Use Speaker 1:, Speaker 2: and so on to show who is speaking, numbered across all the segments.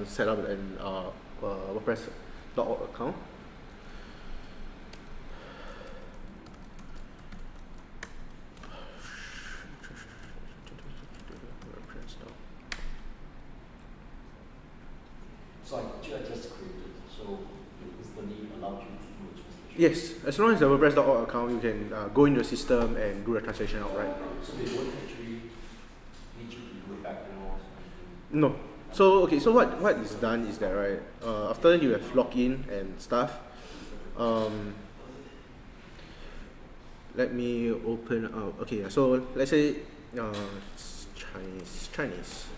Speaker 1: set up an WordPress.org account.
Speaker 2: So I just created, so instantly allows you to do a translation?
Speaker 1: Yes, as long as the WordPress.org account, you can go into the system and do the translation outright.
Speaker 2: So they won't actually need you to do it back and all?
Speaker 1: No. So okay, so what is done is that, right, after you have logged in and stuff, let me open up. Okay, so let's say it's Chinese.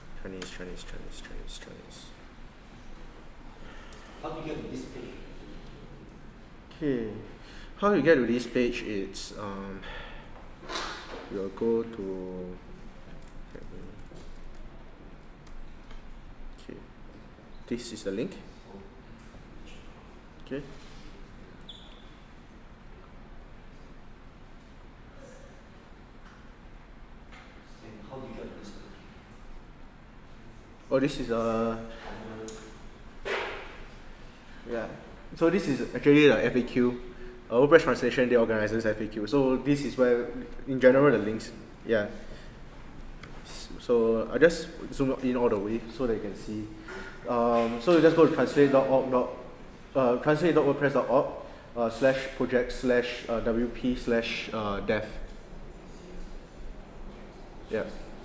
Speaker 2: How do you get to this page?
Speaker 1: Okay, how you get to this page? It's you'll go to. Okay, this is the link. Okay.
Speaker 2: And how do you get to this page?
Speaker 1: Oh, this is yeah. So this is actually the FAQ. WordPress Translation Day organizes FAQ. So this is where, in general, the links. Yeah. So I just zoom in all the way so that you can see. So you just go to translate.wordpress.org /project/wp/dev. Yeah.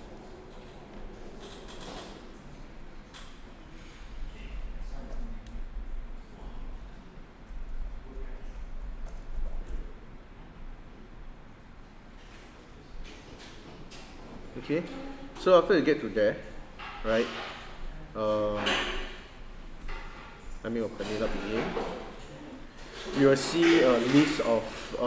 Speaker 1: Okay, so after you get to there, right, let me open it up again. You will see a list of,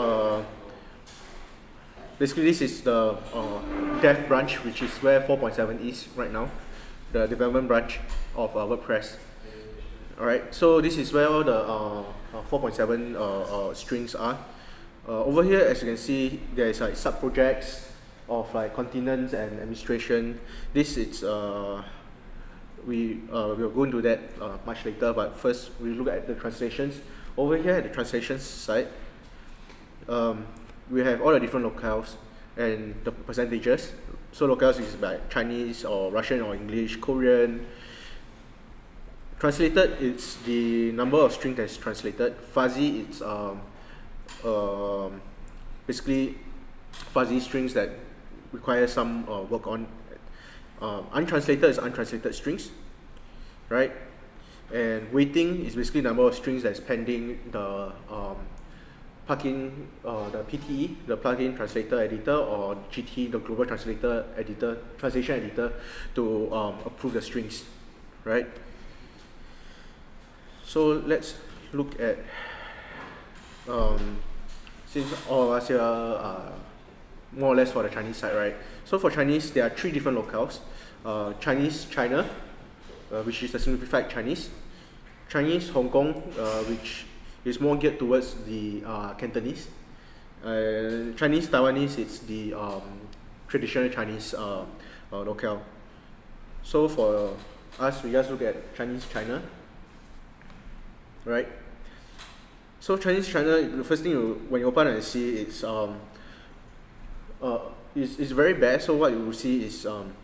Speaker 1: basically this is the dev branch, which is where 4.7 is right now, the development branch of WordPress. Alright, so this is where all the 4.7 strings are. Over here, as you can see, there is like sub-projects of like continents and administration. This is we'll go into that much later, but first we look at the translations. Over here at the translations side, we have all the different locales and the percentages. So locales is like Chinese or Russian or English, Korean. Translated, it's the number of strings that's translated. Fuzzy, it's basically fuzzy strings that require some work on. Untranslated is untranslated strings, right? And waiting is basically the number of strings that's pending the plugin, the PTE, the plugin translator editor, or GT, the global translator editor, translation editor, to approve the strings, right? So let's look at, since all of us here are more or less for the Chinese side, right? So for Chinese, there are 3 different locales. Chinese China, which is the simplified Chinese. Chinese Hong Kong, which is more geared towards the Cantonese. Chinese Taiwanese, it's the traditional Chinese locale. So for us, we just look at Chinese China, right? So Chinese China, the first thing when you open and see, it's very bad. So what you will see is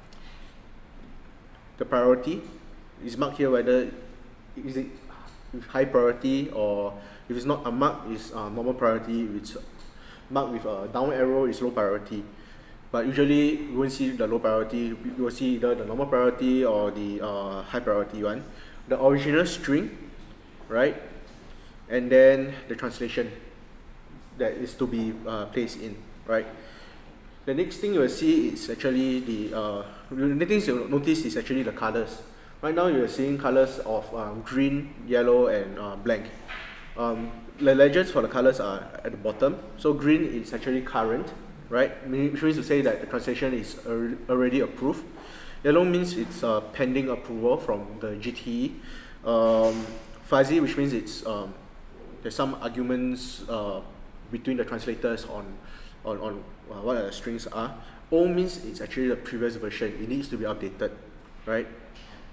Speaker 1: the priority is marked here, whether is it high priority, or if it's not unmarked, it's normal priority. If it's marked with a down arrow, is low priority. But usually you won't see the low priority. You will see either the normal priority or the high priority one. The original string, right? And then the translation that is to be placed in, right? The next thing you will see is actually the next thing you'll notice is actually the colors. Right now you are seeing colors of green, yellow, and blank. The legends for the colors are at the bottom. So green is actually current, right? Which means to say that the translation is already approved. Yellow means it's pending approval from the GTE. Fuzzy, which means it's there's some arguments between the translators on what the strings are. Old means it's actually the previous version. It needs to be updated, right?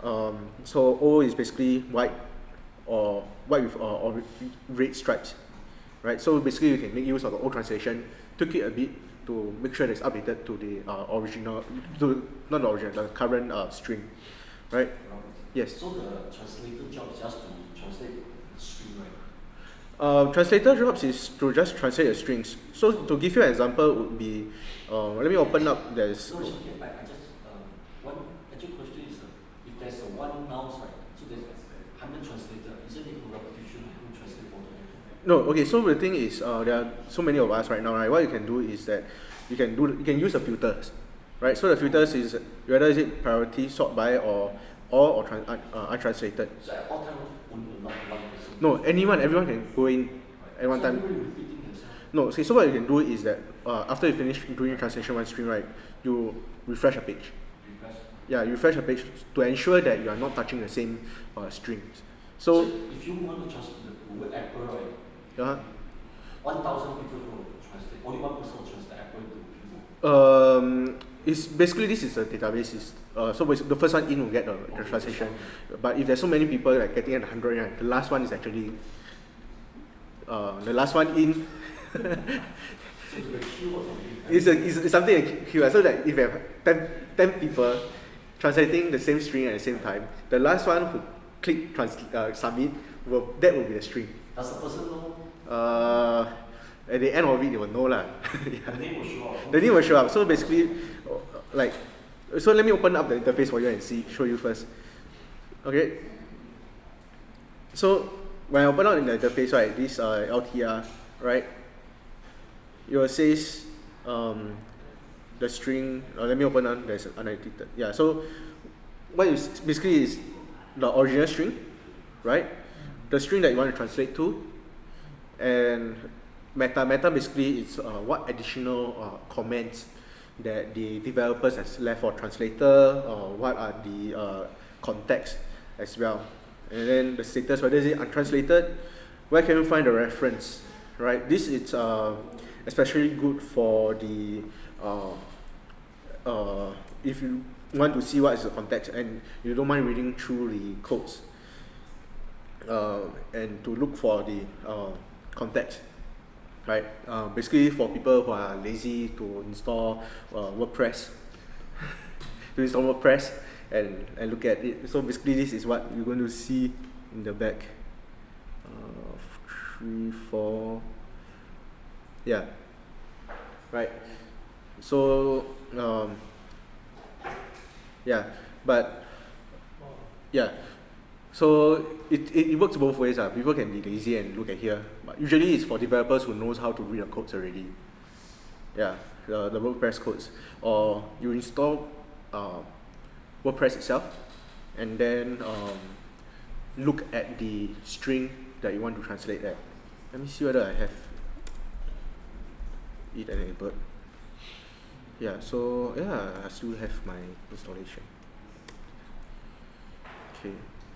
Speaker 1: So O is basically white or white with or red stripes, right? So basically you can make use of the O translation, tweak it a bit to make sure that it's updated to the original, not the original, the current string, right? Yes.
Speaker 2: So the translator job is just to translate the string, right?
Speaker 1: Translator jobs is to just translate the strings. So to give you an example would be, let me open up, there's...
Speaker 2: No, it's okay. I just, one actual question is, if there's a one nouns, right, so there's 100 translator, isn't it a repetition who translate both of them?
Speaker 1: No, okay, so the thing is, there are so many of us right now, right? What you can do is that you can use the filters, right? So the filters is whether is it priority, sort by, or untranslated.
Speaker 2: So at all times, only one person.
Speaker 1: No, everyone can go in at one
Speaker 2: So
Speaker 1: time.
Speaker 2: everybody repeating themselves.
Speaker 1: No, okay, so what you can do is that after you finish doing translation one string, right, you refresh a page.
Speaker 2: Refresh.
Speaker 1: Yeah, you refresh a page to ensure that you are not touching the same strings.
Speaker 2: So
Speaker 1: So,
Speaker 2: if you want to translate the word apple, right,
Speaker 1: uh,
Speaker 2: 1,000 people will translate. Only one person will translate apple into people.
Speaker 1: it's basically this is a database. So the first one in will get the translation. But if there's so many people like getting at 100, right, the last one is actually the last one in.
Speaker 2: So it's the queue or something.
Speaker 1: It's something like queue. So that if you have 10 people translating the same string at the same time, the last one who click submit, that will be the string.
Speaker 2: Does the person know?
Speaker 1: At the end of it, they will know lah. Yeah.
Speaker 2: The name will show up.
Speaker 1: The name will show up. So basically, like, so let me open up the interface for you and show you first. Okay. So when I open up in the interface, right, this LTR, right, it says the string. Let me open on. There's unedited. Yeah. So what is basically is the original string, right? The string that you want to translate to, and meta basically is what additional comments that the developers has left for translator, or what are the context as well. And then the status, whether is it untranslated, where can you find the reference, right? This is especially good for the if you want to see what is the context and you don't mind reading through the codes and to look for the context, right? Basically for people who are lazy to install WordPress, and look at it. So basically this is what you're going to see in the back. 3, 4, yeah, right. So yeah, but yeah, so it works both ways. People can be lazy and look at here, but usually it's for developers who knows how to read the codes already. Yeah, the WordPress codes, or you install WordPress itself, and then look at the string that you want to translate at. Let me see whether I have it enabled. Yeah, so yeah, I still have my installation. Okay.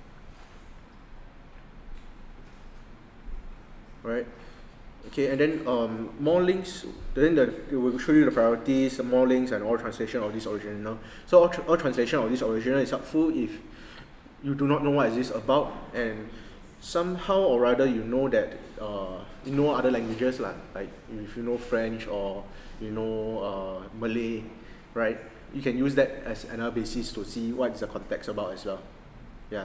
Speaker 1: Right. Okay, and then more links. Then it will show you the priorities, the more links, and all translation of this original. So all translation of this original is helpful if you do not know what is this about, and somehow or rather you know that you know other languages like if you know French or you know Malay, right? You can use that as another basis to see what is the context about as well. Yeah.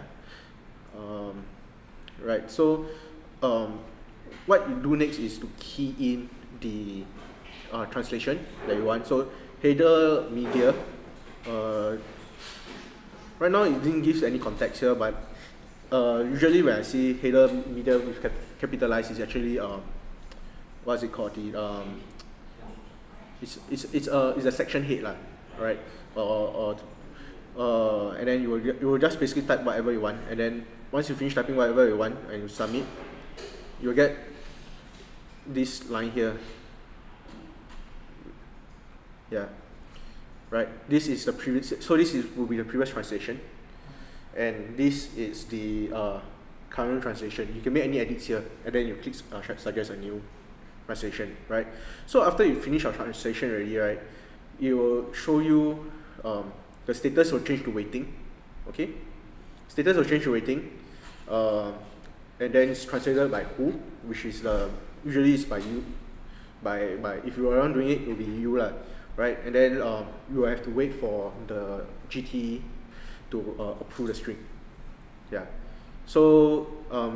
Speaker 1: Right. So what you do next is to key in the translation that you want. So header media. Right now it didn't give any context here, but usually when I see header media with capitalized, it's actually what's it called? It's a section head lah, right? And then you will just basically type whatever you want, and then once you finish typing whatever you want and you submit, you'll get this line here. Yeah, right. This is the previous. So this will be the previous translation, and this is the current translation. You can make any edits here, and then you click suggest a new translation, right? So after you finish your translation already, right, it will show you the status will change to waiting, okay? status will change to waiting, and then it's translated by who, which is usually is by you, by if you are around doing it, it will be you lah, right? And then you will have to wait for the GTE to approve the string. Yeah. So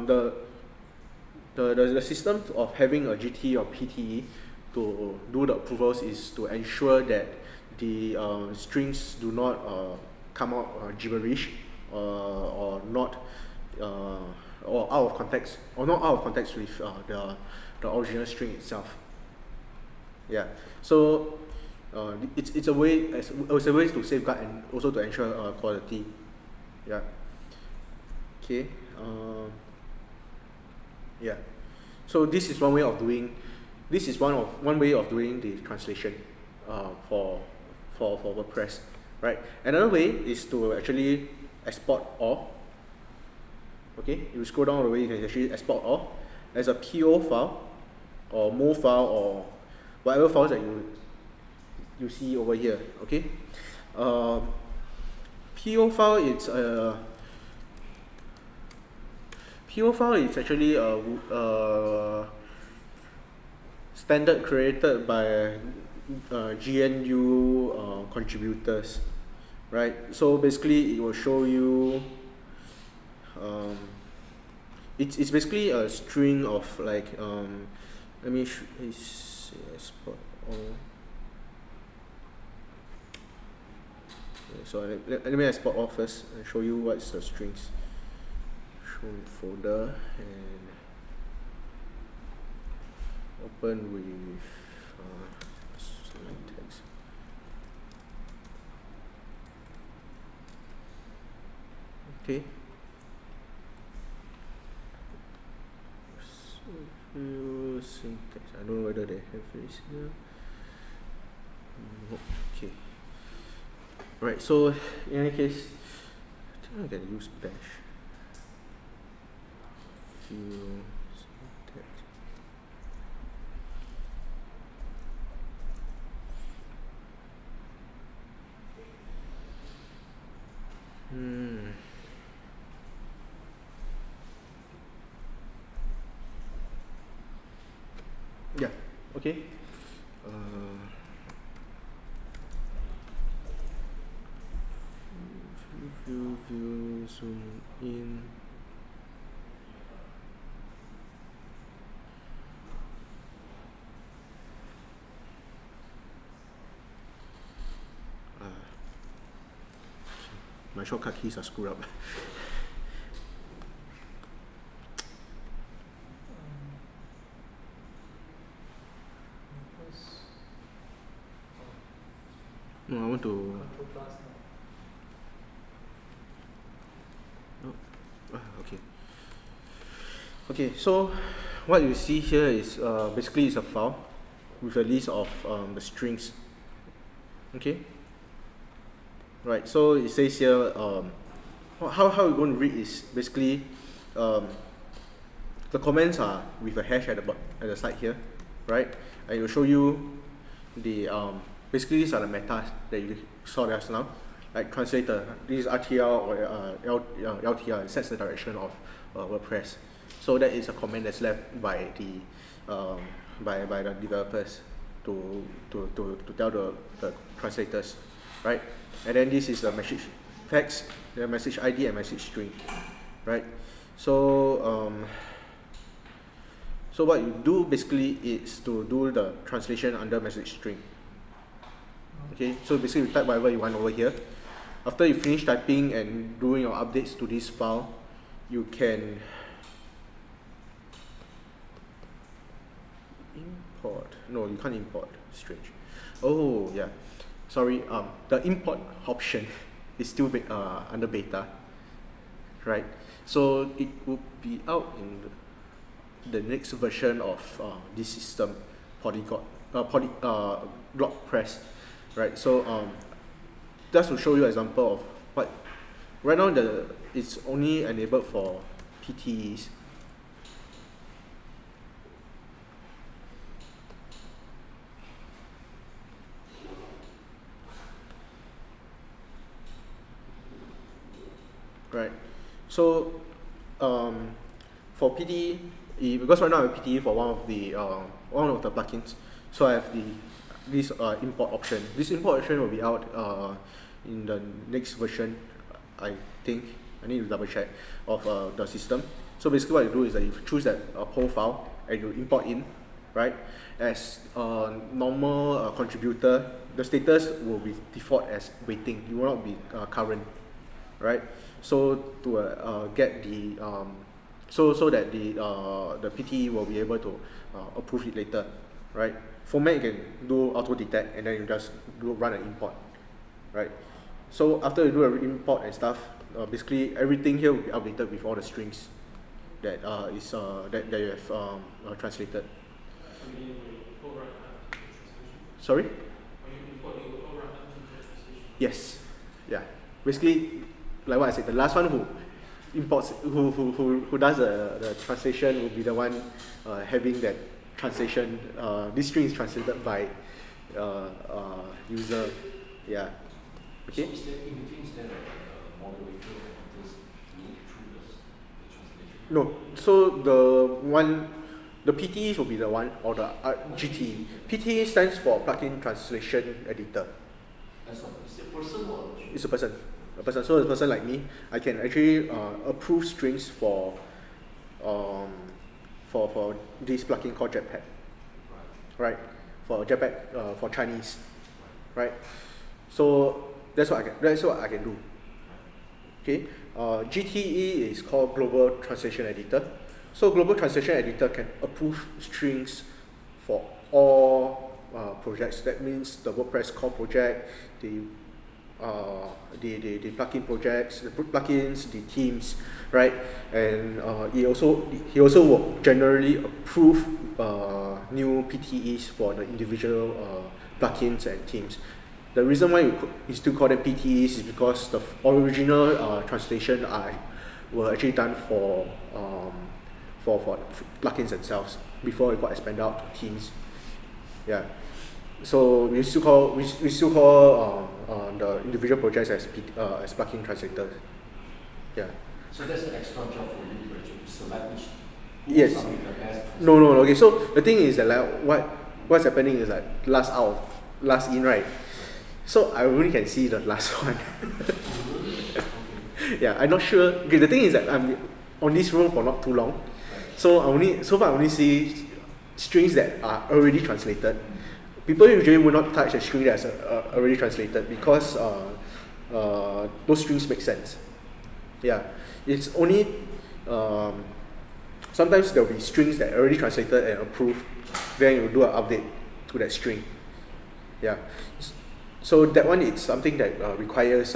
Speaker 1: the system of having a GTE or PTE to do the approvals is to ensure that the strings do not come out gibberish or not or out of context, or not out of context with the original string itself. Yeah. So it's a way to safeguard and also to ensure quality. Yeah. Okay. Yeah. So this is one way of doing. This is one way of doing the translation for WordPress, right? Another way is to actually export all. Okay, if you scroll down the way, you can actually export all as a PO file or MO file or whatever files that you see over here. Okay, PO file is actually a standard created by GNU contributors, right? So basically, it will show you. It's basically a string of like let me export all. So let me export all first and show you what's the strings. Show folder and open with text. Okay. Syntax. I don't know whether they have this here. Okay. Right. So in any case, I think I can use bash. Syntax. Yeah, okay. View, zoom in. My shortcut keys are screwed up. No, I want to. No. Okay. Okay, so what you see here is basically it's a file with a list of the strings. Okay. Right. So it says here how we're going to read is basically the comments are with a hash at the side here, right? And it will show you the basically these are the metas that you saw just now, like translator. This is RTL or LTL. It sets the direction of WordPress. So that is a comment that's left by the by the developers to tell the translators, right? And then this is the message text, the message ID and message string, right? So so what you do basically is to do the translation under message string. Okay, so basically you type whatever you want over here. After you finish typing and doing your updates to this file, you can import. No, you can't import. Strange. Oh yeah, sorry. The import option is still under beta, right? So it will be out in the next version of this system, BlockPress. Right, so just to show you an example of what right now it's only enabled for PTEs. Right, So for PTE, because right now I have PTE for one of the plugins, so I have this import option. This import option will be out in the next version, I think. I need to double check of the system. So basically what you do is that you choose that POL file and you import in, right? As a normal contributor, the status will be default as waiting. You will not be current, right? So to get the so that the PTE will be able to approve it later, right? Format you can do auto detect and then you just run an import, right? So after you do an import and stuff, basically everything here will be updated with all the strings that that you have translated. Sorry? Yes. Yeah. Basically, like what I said, the last one who imports, who does the translation will be the one having that translation. This string is translated by user. Yeah. Okay.
Speaker 2: So is there in between, is there a moderator that enters through the translation?
Speaker 1: No. So the PTE will be the one, or the GTE. PTE stands for Plugin Translation Editor.
Speaker 2: That's what, is it a person or a machine?
Speaker 1: It's a person. A person. So a person like me, I can actually approve strings for this plugin called Jetpack. Right. For Jetpack for Chinese. Right. So that's what I can do. Okay. GTE is called Global Translation Editor. So Global Translation Editor can approve strings for all projects. That means the WordPress core project, the plugin projects, the plugins, the themes, right? And he also will generally approve new PTEs for the individual plugins and themes. The reason why we still call them PTEs is because the original translation were actually done for plugins themselves before it got expanded out to themes. Yeah. So we still call the individual projects as plugin translators. Yeah.
Speaker 2: So that's an extra job for you to select which.
Speaker 1: Yes. No. Okay. So the thing is that like what's happening is like last out, last in, right? So I only can see the last one. Yeah, I'm not sure. Okay, the thing is that I'm on this room for not too long, so so far I only see strings that are already translated. People usually will not touch a string that's already translated because those strings make sense. Yeah, it's only sometimes there will be strings that are already translated and approved. Then you do an update to that string. Yeah, so that one is something that requires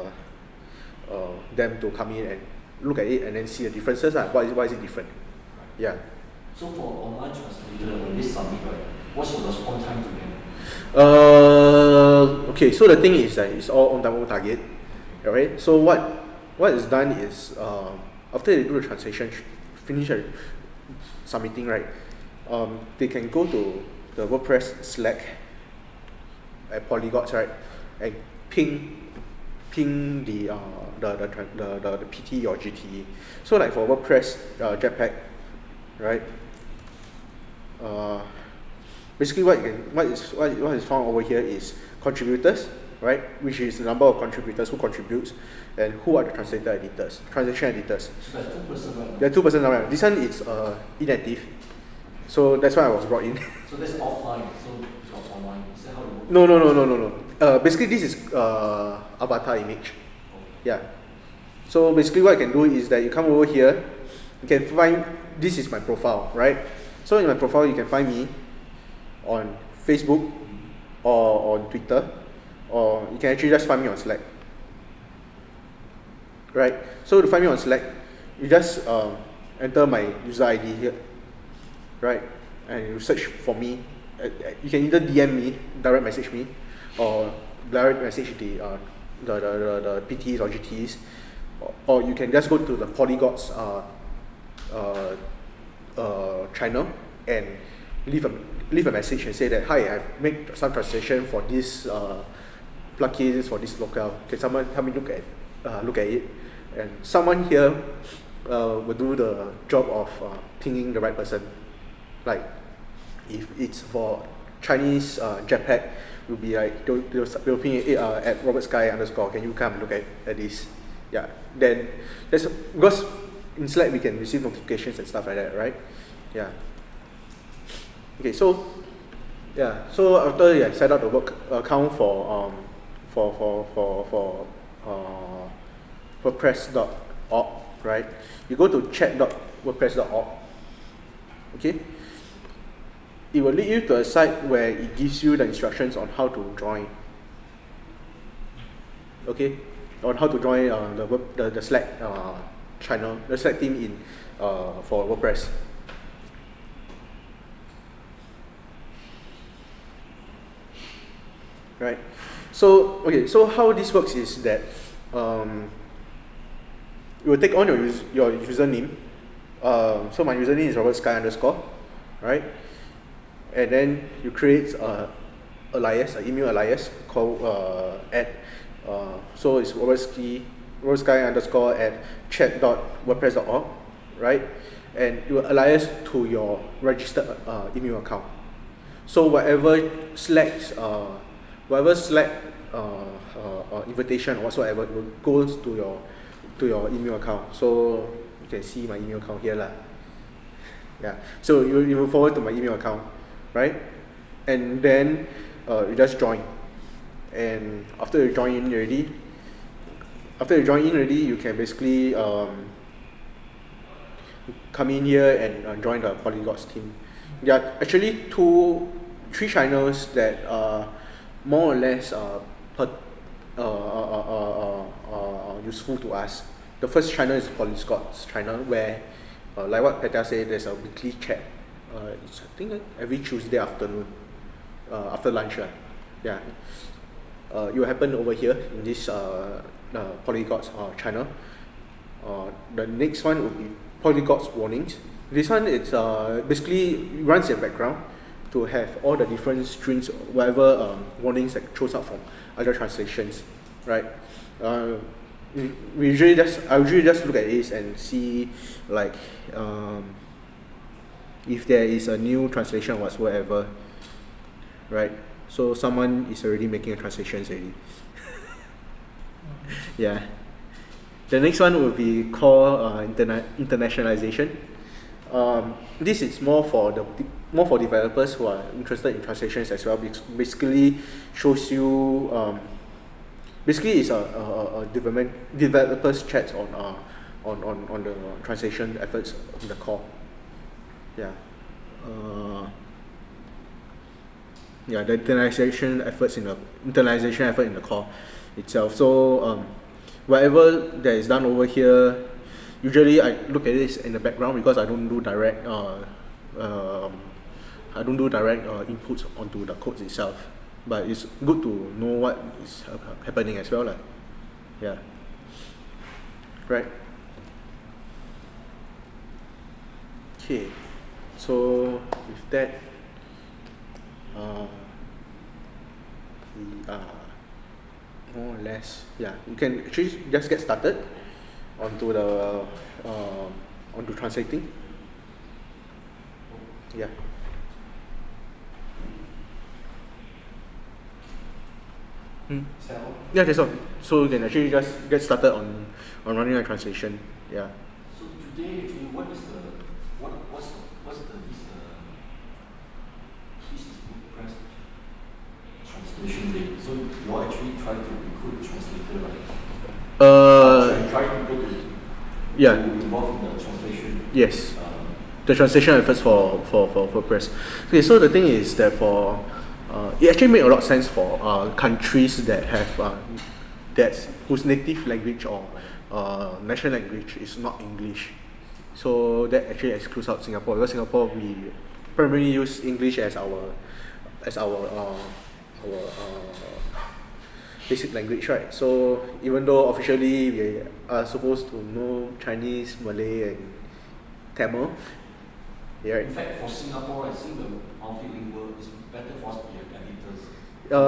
Speaker 1: them to come in and look at it and then see the differences. Why is it different? Yeah.
Speaker 2: So for online translator, when they submit, right, what's your response time to them?
Speaker 1: Okay, so the thing is that it's all on time on target. Alright. So what is done is after they do the translation, finish submitting, right? They can go to the WordPress Slack at Polyglots, right, and ping the PT or GTE. So like for WordPress Jetpack, right? Basically what is found over here is contributors, right? Which is the number of contributors who contributes, and who are the translator editors, translation editors.
Speaker 2: So that's 2% right now?
Speaker 1: There are 2% now, right? This one is inactive, so that's why I was brought in.
Speaker 2: So that's offline. So it's not online. Is that how it works?
Speaker 1: No. Basically this is avatar image.
Speaker 2: Okay.
Speaker 1: Yeah. So basically what I can do is that you come over here, you can find, this is my profile, right? So in my profile you can find me on Facebook or on Twitter, or you can actually just find me on Slack. Right? So to find me on Slack, you just enter my user ID here, right? And you search for me. You can either DM me, direct message me, or direct message the PTs or GTs, or you can just go to the Polyglots channel and leave a message and say that, hi, I've made some translation for this plugins for this locale. Can someone help me look at it And someone here will do the job of pinging the right person. Like if it's for Chinese Jetpack, will be like they'll ping it at robertsky_, can you come look at this? Yeah. Then because in Slack we can receive notifications and stuff like that, right? Yeah. Okay, so after you set up the work account for WordPress.org, right? You go to chat.wordpress.org. Okay. It will lead you to a site where it gives you the instructions on how to join. Okay, on how to join the Slack channel, the Slack team in for WordPress. Right. So how this works is that you will take on your username. So my username is robertsky_, right? And then you create an email alias called so it's robertsky_@chat.wordpress.org, right? And you will alias to your registered email account. So whatever Slack invitation or whatsoever goes to your email account. So you can see my email account here lah. Yeah. So you will forward to my email account, right? And then you just join. And after you join in already, you can basically come in here and join the Polyglots team. There are actually 3 channels that more or less useful to us. The first channel is Polyglots channel, where like what Petra said, there's a weekly chat. It's, I think, every Tuesday afternoon, after lunch. Yeah. It will happen over here in this Polyglots channel. The next one will be Polyglots warnings. This one, it's basically runs in the background to have all the different strings, whatever warnings that shows up from other translations, right? I usually just look at this and see like if there is a new translation whatsoever, right? So someone is already making a translation already. Yeah. The next one will be called internationalization. This is more for developers who are interested in translations as well. Basically shows you basically it's a developers chat on the translation efforts in the core. Yeah. Yeah, the internalization effort in the core itself. So whatever that is done over here, usually I look at this in the background because I don't do direct inputs onto the codes itself. But it's good to know what is happening as well, lah. Yeah. Right. Okay. So with that, we are more or less, yeah, you can actually just get started onto the onto translating. Yeah. Yeah, that's all. So you can actually just get started on running a translation. Yeah.
Speaker 2: So today, actually, what's the WordPress translation day? So you all actually try to recruit translator, right? Try people to involve in the translation.
Speaker 1: Yes. The translation efforts for WordPress. Okay, so the thing is that for it actually makes a lot of sense for countries that have whose native language or national language is not English. So that actually excludes out Singapore, because Singapore we primarily use English as our basic language, right? So even though officially we are supposed to know Chinese, Malay, and Tamil, yeah.
Speaker 2: In fact, for Singapore, I think the multilingual is better for us to be editors.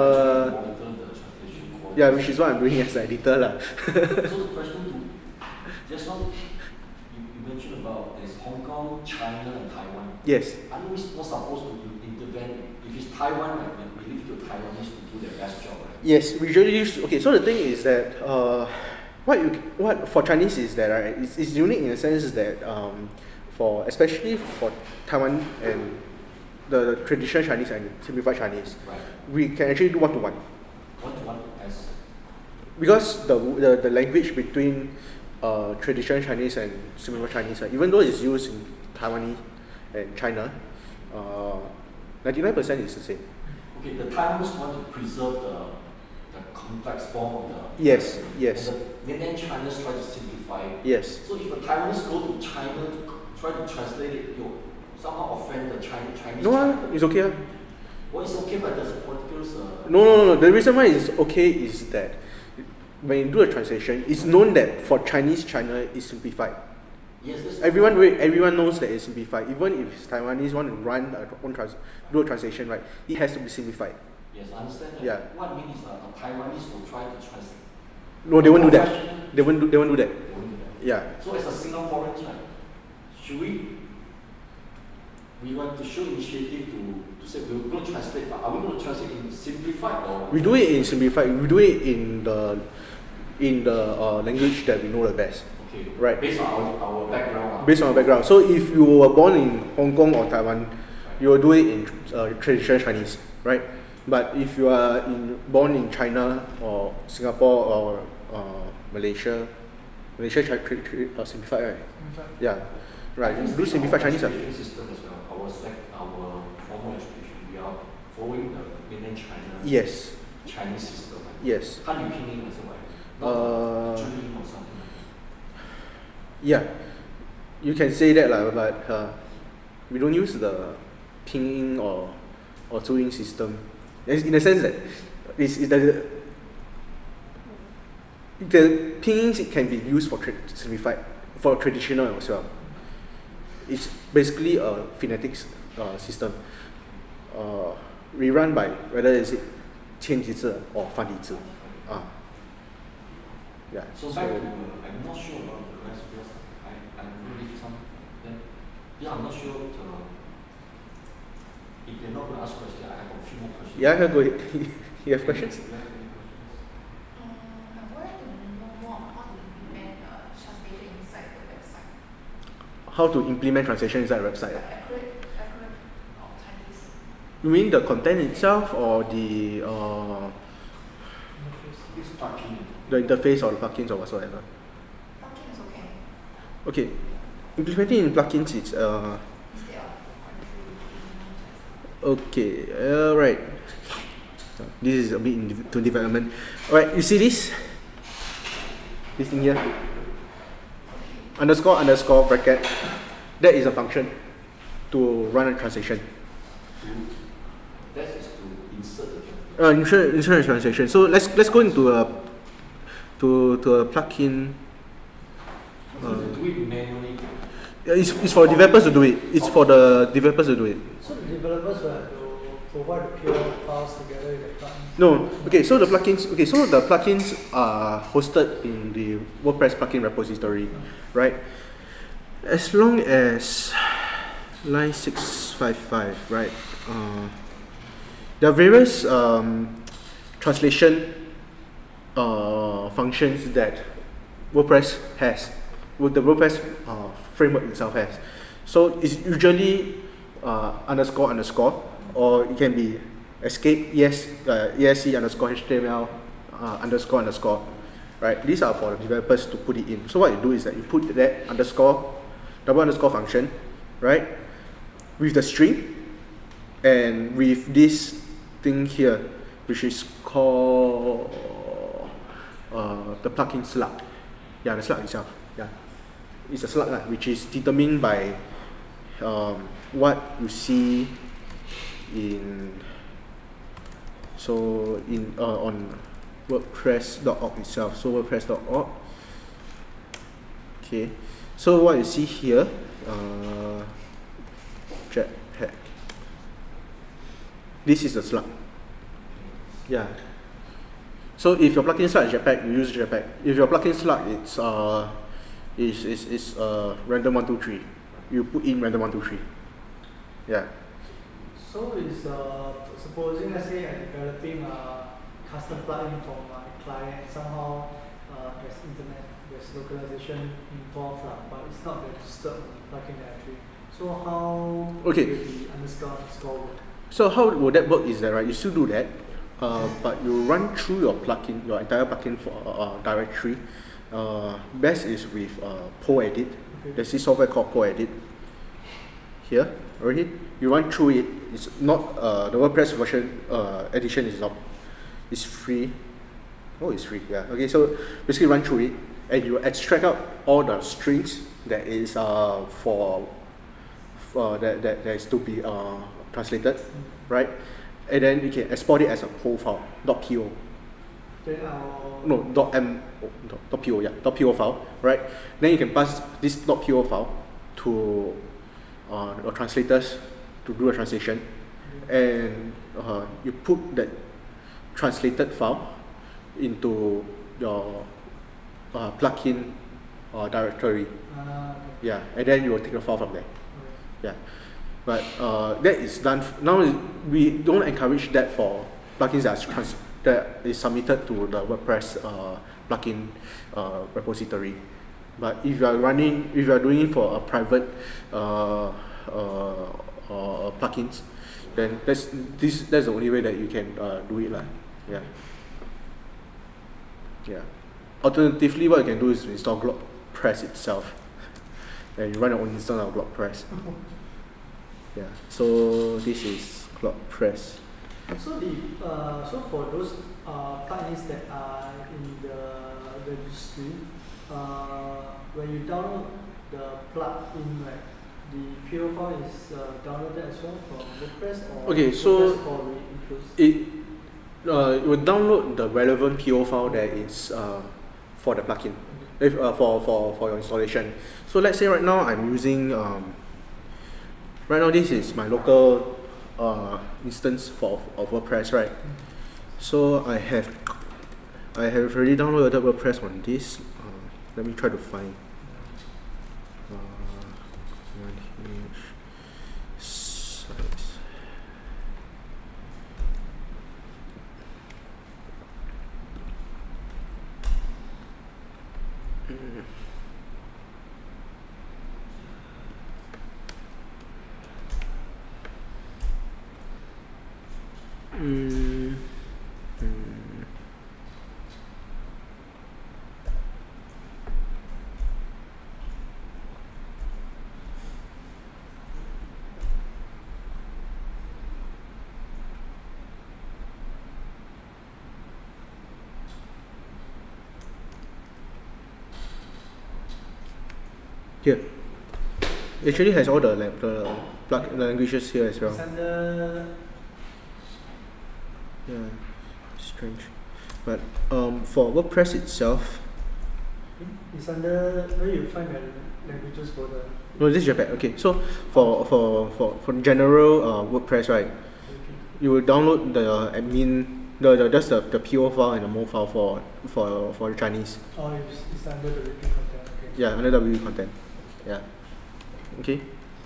Speaker 1: Yeah, which is what I'm doing as an editor lah.
Speaker 2: So the question Just now, you mentioned about there's Hong Kong, China, and Taiwan.
Speaker 1: Yes.
Speaker 2: Are we not supposed to intervene? If it's Taiwan, right, we leave it to Taiwanese to do their best job, right?
Speaker 1: Yes, we usually use. Okay, so the thing is that what for Chinese is that right, it's unique in the sense that for especially for Taiwan and the traditional Chinese and simplified Chinese,
Speaker 2: Right.
Speaker 1: we can actually do one-to-one.
Speaker 2: One-to-one as
Speaker 1: Because the language between traditional Chinese and simplified Chinese, even though it's used in Taiwanese and China, 99% is the same.
Speaker 2: okay, the Taiwanese want to preserve the complex form of the
Speaker 1: Yes,
Speaker 2: and
Speaker 1: yes,
Speaker 2: the mainland Chinese try to simplify it.
Speaker 1: yes.
Speaker 2: So if the Taiwanese go to China to try to translate it, you somehow offend the Chinese.
Speaker 1: No,
Speaker 2: China.
Speaker 1: it's okay.
Speaker 2: Well, it's okay, but there's a political.
Speaker 1: No. The reason why it's okay is that when you do a translation, it's known that for Chinese China is simplified.
Speaker 2: Yes,
Speaker 1: Everyone knows that it's simplified. Even if Taiwanese want to run do a translation, right, it has to be simplified.
Speaker 2: Yes, I understand that.
Speaker 1: Yeah.
Speaker 2: What I mean is the Taiwanese will try to translate.
Speaker 1: No, they won't do that.
Speaker 2: Professional-
Speaker 1: They won't do that.
Speaker 2: They won't do that.
Speaker 1: Yeah.
Speaker 2: So as a Singaporean, right, should we want to show initiative to say we're going to translate, but are we going to translate in simplified or?
Speaker 1: We do it in simplified. We do it in the language that we know the best.
Speaker 2: Okay.
Speaker 1: Right.
Speaker 2: Based on our background.
Speaker 1: Based on our background. So if you were born in Hong Kong or Taiwan, you will do it in traditional Chinese, right? But if you are born in China or Singapore or Malaysia simplified, right? Yeah, right. You do simplified Chinese.
Speaker 2: Education system as well. Our formal education, we are following the mainland China.
Speaker 1: Yes.
Speaker 2: Chinese system. Right?
Speaker 1: Yes.
Speaker 2: 汉语拼音 as well. Not the 注音 or something.
Speaker 1: Yeah, you can say that lah, but we don't use the pinyin or zuyin system. In the sense that the pinyin can be used for simplified for traditional as well. It's basically a phonetics system. Rerun by whether is it 千级字 or 繁体字. Yeah.
Speaker 2: So back to I'm not sure about the rest because I believe some. Yeah, I'm not sure. If they're not going to ask questions, I have a few more questions.
Speaker 1: Yeah, go ahead. You have questions?
Speaker 2: Yeah, any questions?
Speaker 3: I would like to know more about how to implement translation inside the website.
Speaker 1: How to implement translation inside a website?
Speaker 3: Like accurate of Chinese.
Speaker 1: You mean the content itself or the
Speaker 2: This plugin.
Speaker 1: interface or the plugins or whatsoever?
Speaker 3: Plugin is okay.
Speaker 1: Okay, implementing in plugins it's
Speaker 3: Instead of
Speaker 1: okay, right. This is a bit into development. Alright, you see this? This thing here? Underscore bracket. That is a function to run a translation.
Speaker 2: That is to insert the
Speaker 1: Insert translation. So let's go into a plugin.
Speaker 2: So if you do it manually.
Speaker 1: It's for developers to do it. It's for the developers to do it.
Speaker 4: So the developers will have to provide the pure files together with the plugins?
Speaker 1: No. Okay, so the plugins are hosted in the WordPress plugin repository, right? As long as line 655, right? There are various translation functions that WordPress has. The WordPress framework itself has. So it's usually underscore, or it can be escape ESC underscore HTML underscore, right? These are for the developers to put it in. So what you do is that you put that double underscore function, right, with the string and with this thing here, which is called the plugin slug. Yeah, the slug itself. Yeah, it's a slug which is determined by what you see on WordPress.org itself. So WordPress.org. Okay, so what you see here, Jetpack. This is the slug. Yeah. So if your plugin slug is Jetpack, you use Jetpack. If your plugin slug it's is random 123. You put in random 123. Yeah.
Speaker 4: So is supposing, let's say I'm developing a custom plugin for my client, somehow there's internet, there's localization involved, but it's not registered on the plugin directory. So how
Speaker 1: Okay.
Speaker 4: will the underscore work?
Speaker 1: So how would that work is that, right, you still do that, but you run through your plugin, your entire plugin for directory. Best is with PoEdit.
Speaker 4: Okay.
Speaker 1: There's this software called PoEdit. Here, already, you run through it. It's not the WordPress version edition is not. It's free. Oh, it's free. Yeah. Okay. So basically, run through it, and you extract out all the strings that is for that is to be translated, right? And then you can export it as a whole file, .po.
Speaker 4: Then I'll
Speaker 1: No, .po, yeah, .po file, right? Then you can pass this .po file to your translators to do a translation, and you put that translated file into your plugin directory.
Speaker 4: okay.
Speaker 1: Yeah, and then you will take the file from there.
Speaker 4: Okay.
Speaker 1: Yeah, but that is done. Now we don't encourage that for plugins that is submitted to the WordPress plugin repository. But if you are doing it for a private plugins, then that's the only way that you can do it, lah. Yeah. Yeah. Alternatively, what you can do is install GlotPress itself, and you run your own instance of GlotPress. Yeah. So this is GlotPress.
Speaker 4: So so for those plugins that are in the registry, when you download the plugin, right, the PO file is downloaded as well from WordPress, or
Speaker 1: Okay, so
Speaker 4: WordPress already includes?
Speaker 1: it will download the relevant PO file that is for the plugin, if for your installation. So let's say right now I'm using right now this is my local instance of WordPress, right? So I have already downloaded WordPress on this. Let me try to find size. Here, it actually has all the languages here as well.
Speaker 4: It's under
Speaker 1: Yeah, strange. But for WordPress itself,
Speaker 4: it's under where you find the languages for the.
Speaker 1: no, this is Jetpack. Okay, so for general WordPress, right, you will download the admin, just the PO file and the mo file for the Chinese.
Speaker 4: Oh, it's under the wiki content. Okay.
Speaker 1: Yeah, under WP content. Yeah. Okay.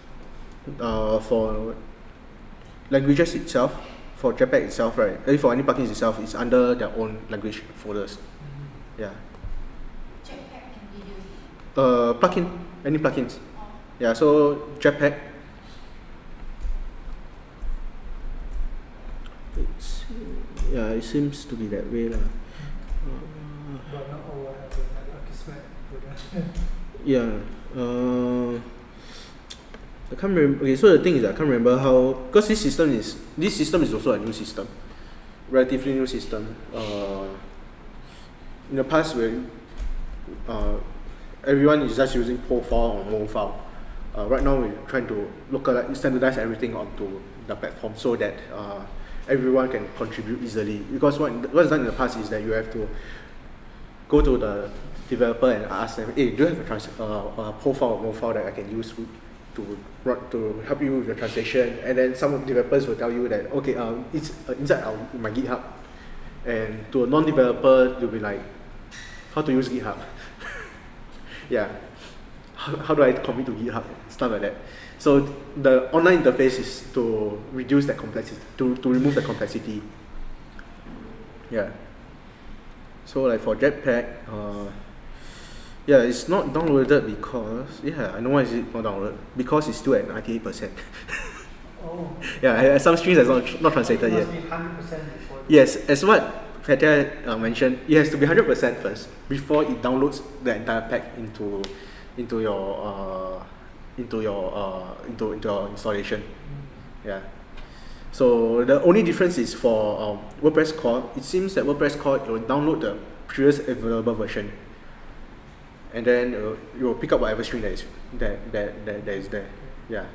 Speaker 1: For languages itself, for Jetpack itself, right, for any plugins itself, it's under their own language folders. Yeah.
Speaker 3: Jetpack can be used.
Speaker 1: Plugin, any plugins.
Speaker 3: Oh.
Speaker 1: Yeah, so Jetpack. It seems to be that way, lah.
Speaker 4: But not all have like Akismet product.
Speaker 1: Yeah. I can't remember. Okay, so the thing is, I can't remember how, because this system is also a new system, relatively new system. In the past, when everyone is just using PO file or MO file, right now we're trying to standardize everything onto the platform so that everyone can contribute easily. Because what's done in the past is that you have to go to the developer and ask them, hey, do you have a PO file or MO file that I can use to help you with your translation? And then some of the developers will tell you that, okay, it's inside my GitHub. And to a non-developer, you'll be like, how to use GitHub? Yeah. how do I commit to GitHub, stuff like that. So the online interface is to reduce that complexity, to remove the complexity. Yeah. So like for Jetpack, yeah, it's not downloaded because, yeah, I know why is it not downloaded, because it's still at 98%.
Speaker 4: Oh.
Speaker 1: Yeah, some strings are not translated
Speaker 4: it
Speaker 1: yet.
Speaker 4: must be 100% before.
Speaker 1: Yes, as what Petia mentioned, it has to be 100% first before it downloads the entire pack into your installation. Yeah. So the only difference is for WordPress core. It seems that WordPress core, it will download the previous available version, and then it will pick up whatever string that is there. Yeah.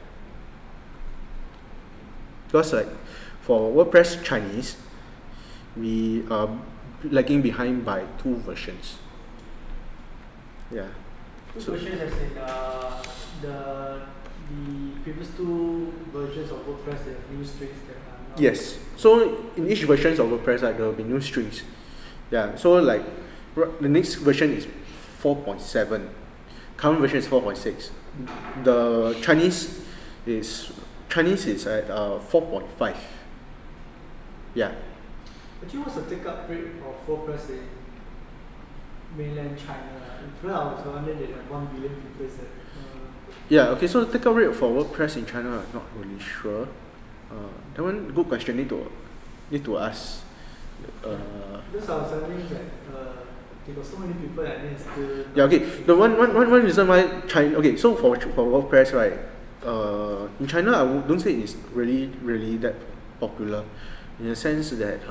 Speaker 1: Because like for WordPress Chinese, we are lagging behind by 2 versions. Yeah.
Speaker 4: Two versions as in the previous 2 versions of WordPress, they have new strings that are not.
Speaker 1: Yes. So in each version of WordPress, there will be new strings. Yeah. So like the next version is 4.7. Current version is 4.6. The Chinese is at 4.5. Yeah.
Speaker 4: Actually, what's the take-up rate of WordPress in mainland China? Because I was wondering that 1 billion people is
Speaker 1: Yeah, okay, so the take-up rate for WordPress in China, I'm not really sure. That one, good question, need to ask.
Speaker 4: Because I was wondering that there got so many people and then still.
Speaker 1: Yeah, okay. The one reason why China, okay, so for WordPress, right, in China, I don't say it's really that popular, in the sense that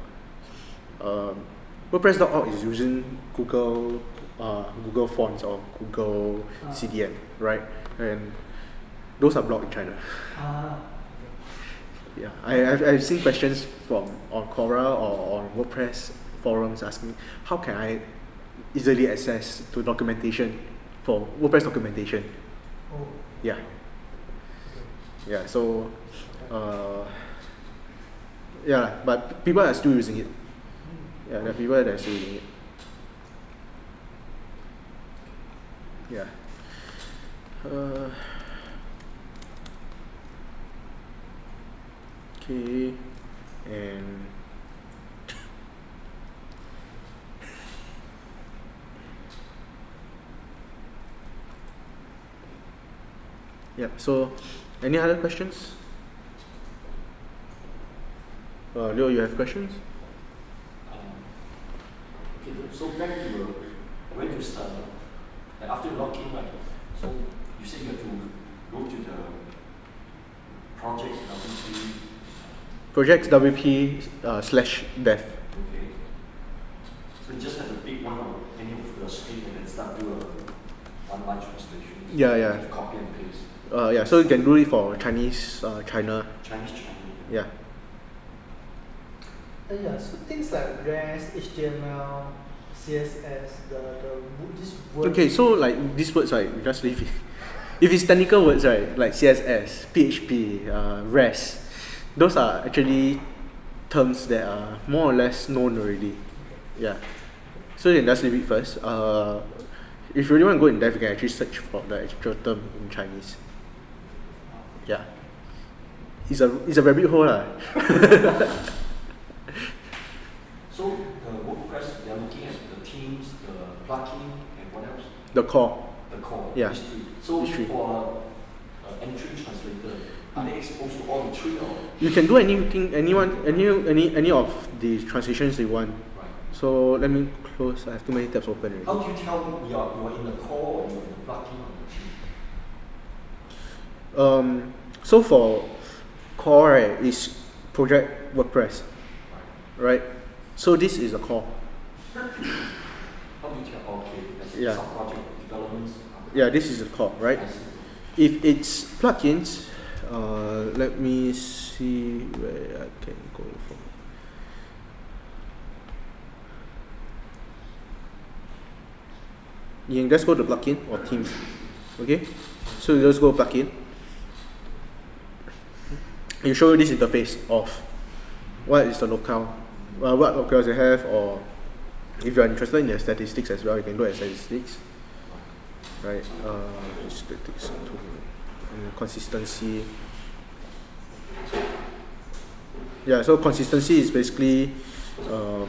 Speaker 1: WordPress.org is using Google Fonts or Google CDN, right? And those are blocked in China. Yeah, I've seen questions on Quora or on WordPress forums asking how can I easily access to documentation for WordPress documentation.
Speaker 4: Oh.
Speaker 1: Yeah. Yeah. So, yeah, but people are still using it. Yeah, there are people that are still using it. Yeah. Okay, and yeah. So, any other questions? Leo, you have questions?
Speaker 2: Okay, so back to when you start, like after you log in, right? So you said you have to go to the project WP.
Speaker 1: Projects WP /dev.
Speaker 2: Okay. So you just have to pick one of any of the screen and then start do a online translation.
Speaker 1: Yeah.
Speaker 2: Copy and paste.
Speaker 1: Yeah, so you can do it for Chinese, China.
Speaker 2: Chinese.
Speaker 1: Yeah.
Speaker 4: Yeah, so things like REST, HTML, CSS, this word.
Speaker 1: Okay, so like these words, right, just leave it. If it's technical words, right, like CSS, PHP, REST, those are actually terms that are more or less known already. Yeah. So you can just leave it first. If you really want to go in depth, you can actually search for the actual term in Chinese. Yeah. It's a rabbit hole lah.
Speaker 2: So the WordPress, they are looking at the themes, the plugin, and what else?
Speaker 1: The core.
Speaker 2: The core.
Speaker 1: Yeah.
Speaker 2: These 3. So
Speaker 1: These 3.
Speaker 2: for entry translator, are they exposed to all the 3 or?
Speaker 1: You can do anything, any of the translations you want.
Speaker 2: Right.
Speaker 1: So let me close. I have too many tabs open already.
Speaker 2: How do you tell you are in the core or you are in the plugin or the theme?
Speaker 1: So for core, right, is project WordPress, right? So this is the core.
Speaker 2: How do you tell? Okay, that's
Speaker 1: Yeah.
Speaker 2: some project developments.
Speaker 1: Yeah, this is the core, right?
Speaker 2: I see.
Speaker 1: If it's plugins, let me see where I can go from. You can just go to plugin or themes. Okay, so you just go plugin. You show you this interface of what is the locale, what locales you have, or if you are interested in the statistics as well, you can go at statistics. right? Statistics and consistency. Yeah, so consistency is basically you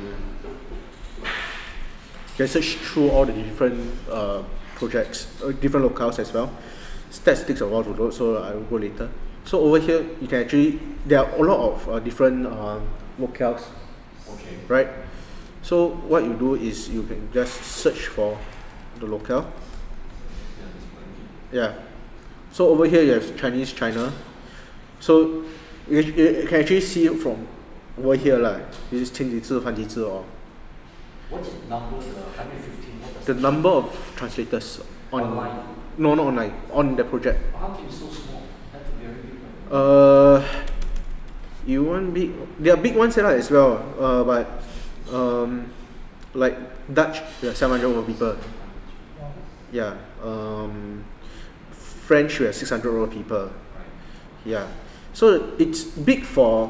Speaker 1: can search through all the different projects, different locales as well. Statistics are all to load, so I will go later. So over here, you can actually, there are a lot of different locales,
Speaker 2: Okay.
Speaker 1: right? So what you do is you can just search for the locale.
Speaker 2: Yeah, that's quite good.
Speaker 1: Yeah. So over here you have Chinese China. So you can actually see it from over here lah. This is 简体字繁体字 or
Speaker 2: What is the number, the 115? What does
Speaker 1: the
Speaker 2: it
Speaker 1: number of translators on
Speaker 2: Online?
Speaker 1: No, not online, on the project.
Speaker 2: How can it be so small? That's a very big one.
Speaker 1: You want big? There are big ones here as well. But like Dutch, there are 700 over people.
Speaker 4: Wow.
Speaker 1: Yeah. French, we have 600 over people.
Speaker 2: Right.
Speaker 1: Yeah. So it's big for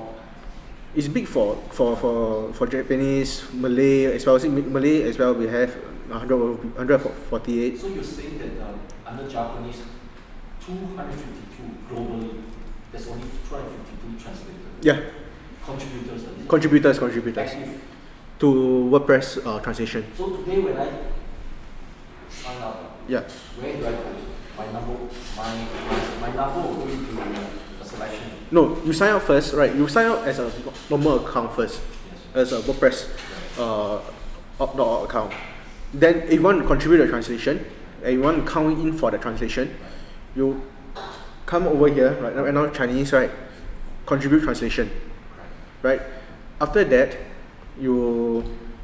Speaker 1: Japanese, Malay as well. See, Malay as well, we have 148.
Speaker 2: So you're saying that under Japanese, 252 globally, there's only 252 translators.
Speaker 1: Yeah,
Speaker 2: Contributors.
Speaker 1: contributors
Speaker 2: Active.
Speaker 1: to WordPress translation.
Speaker 2: So today when I sign up,
Speaker 1: Yeah.
Speaker 2: where do I go? My number will go into the selection.
Speaker 1: No, you sign up first, right? You sign up as a normal account first,
Speaker 2: Yes.
Speaker 1: as a WordPress .org account. Then if you want to contribute the translation, and you want to count in for the translation, you come over here, right now Chinese, right? Contribute translation, right? After that, you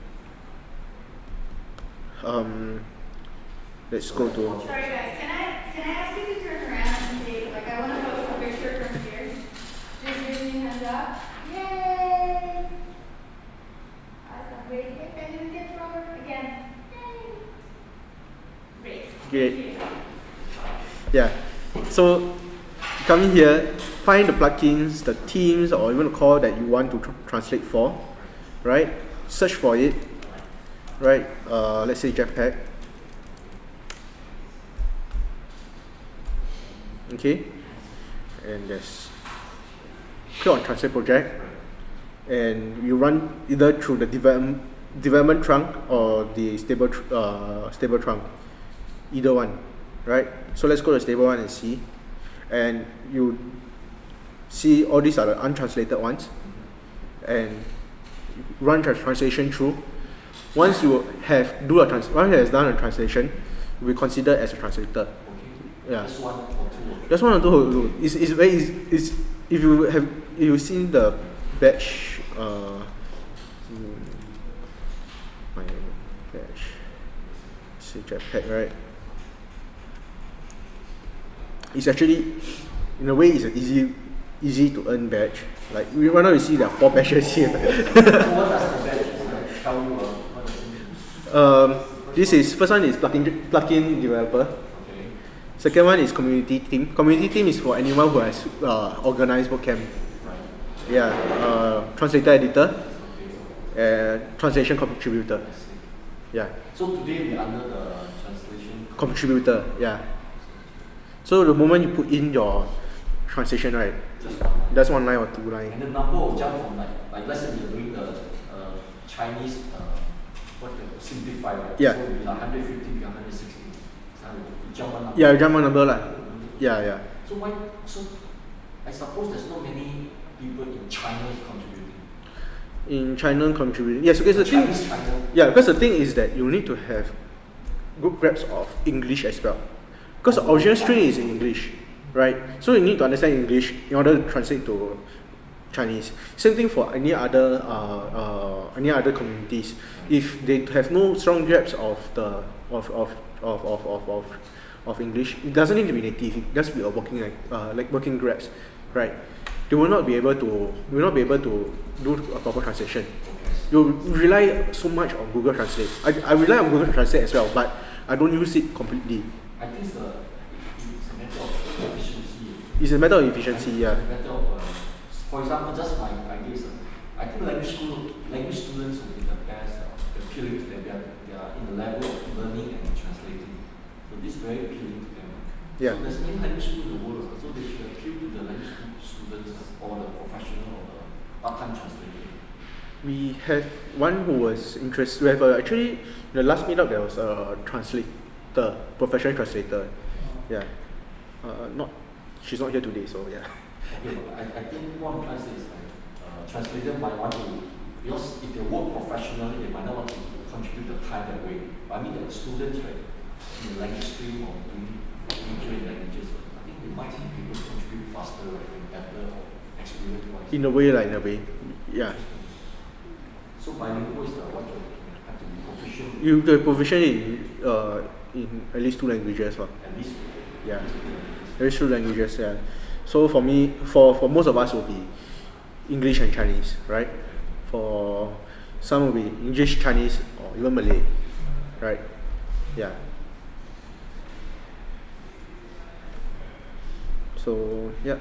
Speaker 1: let's go to
Speaker 3: Sorry guys, can I ask you to turn around and say, like, I want to post a picture from here? Just give me a hands up. Yay! Awesome. Wait, can you get forward again? Yay! Great.
Speaker 1: Great. Yeah. So come in here, find the plugins, the themes, or even the core that you want to translate for, right? Search for it, right? Let's say Jetpack. Okay, and there's click on Translate Project, and you run either through the development trunk or the stable trunk, either one, right? So let's go to stable one and see, and you see all these are the untranslated ones, and run translation through. Once you have once you have done a translation, we consider as a translator.
Speaker 2: Okay.
Speaker 1: Yeah.
Speaker 2: Just one or two.
Speaker 1: Just one or two. It's very easy. It's if you've seen the batch my batch, say Jetpack, right? It's actually, in a way, it's an easy to earn badge. Like right now you see there are 4 badges here.
Speaker 2: So what does the badge tell you? What does it mean?
Speaker 1: This is first one is plugin developer.
Speaker 2: Okay.
Speaker 1: Second one is community team. Community team is for anyone who has organized bootcamp.
Speaker 2: Right.
Speaker 1: Yeah, translator editor, translation contributor.
Speaker 2: I see.
Speaker 1: Yeah,
Speaker 2: So today we're under the translation.
Speaker 1: contributor. Yeah. So the moment you put in your translation, right,
Speaker 2: Just one line.
Speaker 1: that's 1 line or 2 line.
Speaker 2: And the number will jump from like let's say you're doing the Chinese simplified, right?
Speaker 1: Yeah.
Speaker 2: So it'll be like 150 to 160. So you jump one number.
Speaker 1: Yeah, you jump one number lah. Yeah.
Speaker 2: So I suppose there's not many people in China contributing.
Speaker 1: In China contributing. Yes, because the thing.
Speaker 2: Chinese China.
Speaker 1: Yeah, because the thing is that you need to have good grasp of English as well. Because the original string is in English, right? So you need to understand English in order to translate to Chinese. Same thing for any other communities. If they have no strong grasp of the of English, it doesn't need to be native. It just be a working grasp, right? They will not be able to do a proper translation. You rely so much on Google Translate. I rely on Google Translate as well, but I don't use it completely.
Speaker 2: I think it's a matter of efficiency.
Speaker 1: It's a matter of efficiency, yeah.
Speaker 2: It's a matter of, for example, just my case. I think language students will be the best appealing to them. They are in the level of learning and translating. So this is very appealing to them.
Speaker 1: Yeah.
Speaker 2: So there's many language schools in the world, so they should appeal to the language school students or the professional or the part-time translator.
Speaker 1: We have one who was interested. We have actually in the last meetup there was a translator, professional translator. Yeah. She's not here today, so yeah.
Speaker 2: Okay, but I think what I'm trying to say is like translator might want to, because if they work professionally, they might not want to contribute the time that way. But I mean the students, right, in the language stream or doing major in languages, I think they might be able to contribute faster, right, and better or experience-wise.
Speaker 1: In a way, yeah.
Speaker 2: So bilingual is the what you have to be proficient.
Speaker 1: You have to be proficient in at least 2 languages,
Speaker 2: At least.
Speaker 1: yeah.
Speaker 2: At least 2 languages.
Speaker 1: At least 2 languages, yeah. So for me, for most of us will be English and Chinese, right? For some will be English, Chinese, or even Malay, right? Yeah. So yeah.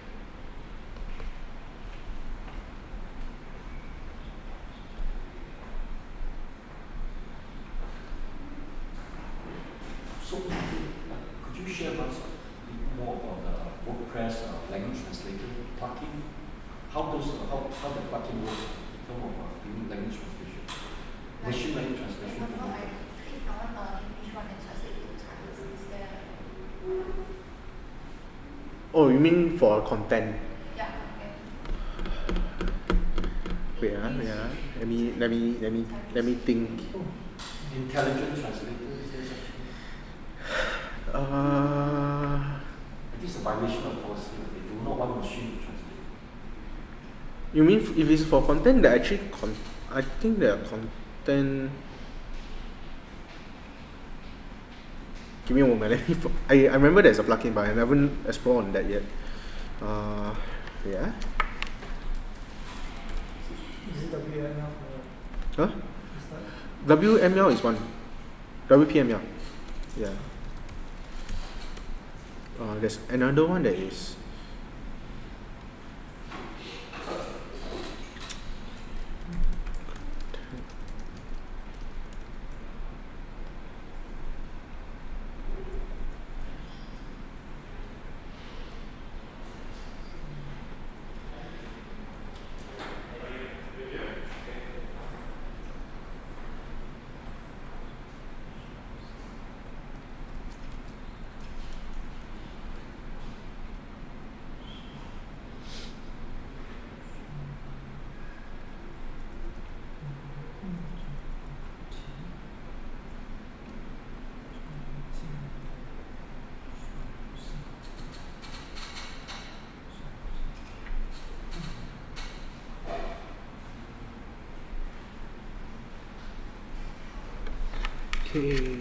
Speaker 2: So could you share with us more about the WordPress language translator plugin? How the plugin works in terms of doing language translation? Machine language translation.
Speaker 3: I want English one and translate to Chinese instead.
Speaker 1: Oh, you mean for content?
Speaker 3: Yeah, okay.
Speaker 1: Wait, let me think.
Speaker 2: Intelligent translator, is there such thing?
Speaker 1: Uh,
Speaker 2: It is a violation of policy. They do not want machine to translate.
Speaker 1: You mean if it's for content, that actually I think there are content. Give me a moment. I remember there's a plugin, but I haven't explored on that yet. Yeah.
Speaker 4: Is it WML?
Speaker 1: Huh?
Speaker 4: Is that
Speaker 1: WML is one. WPML. Yeah. There's another one that is. Okay.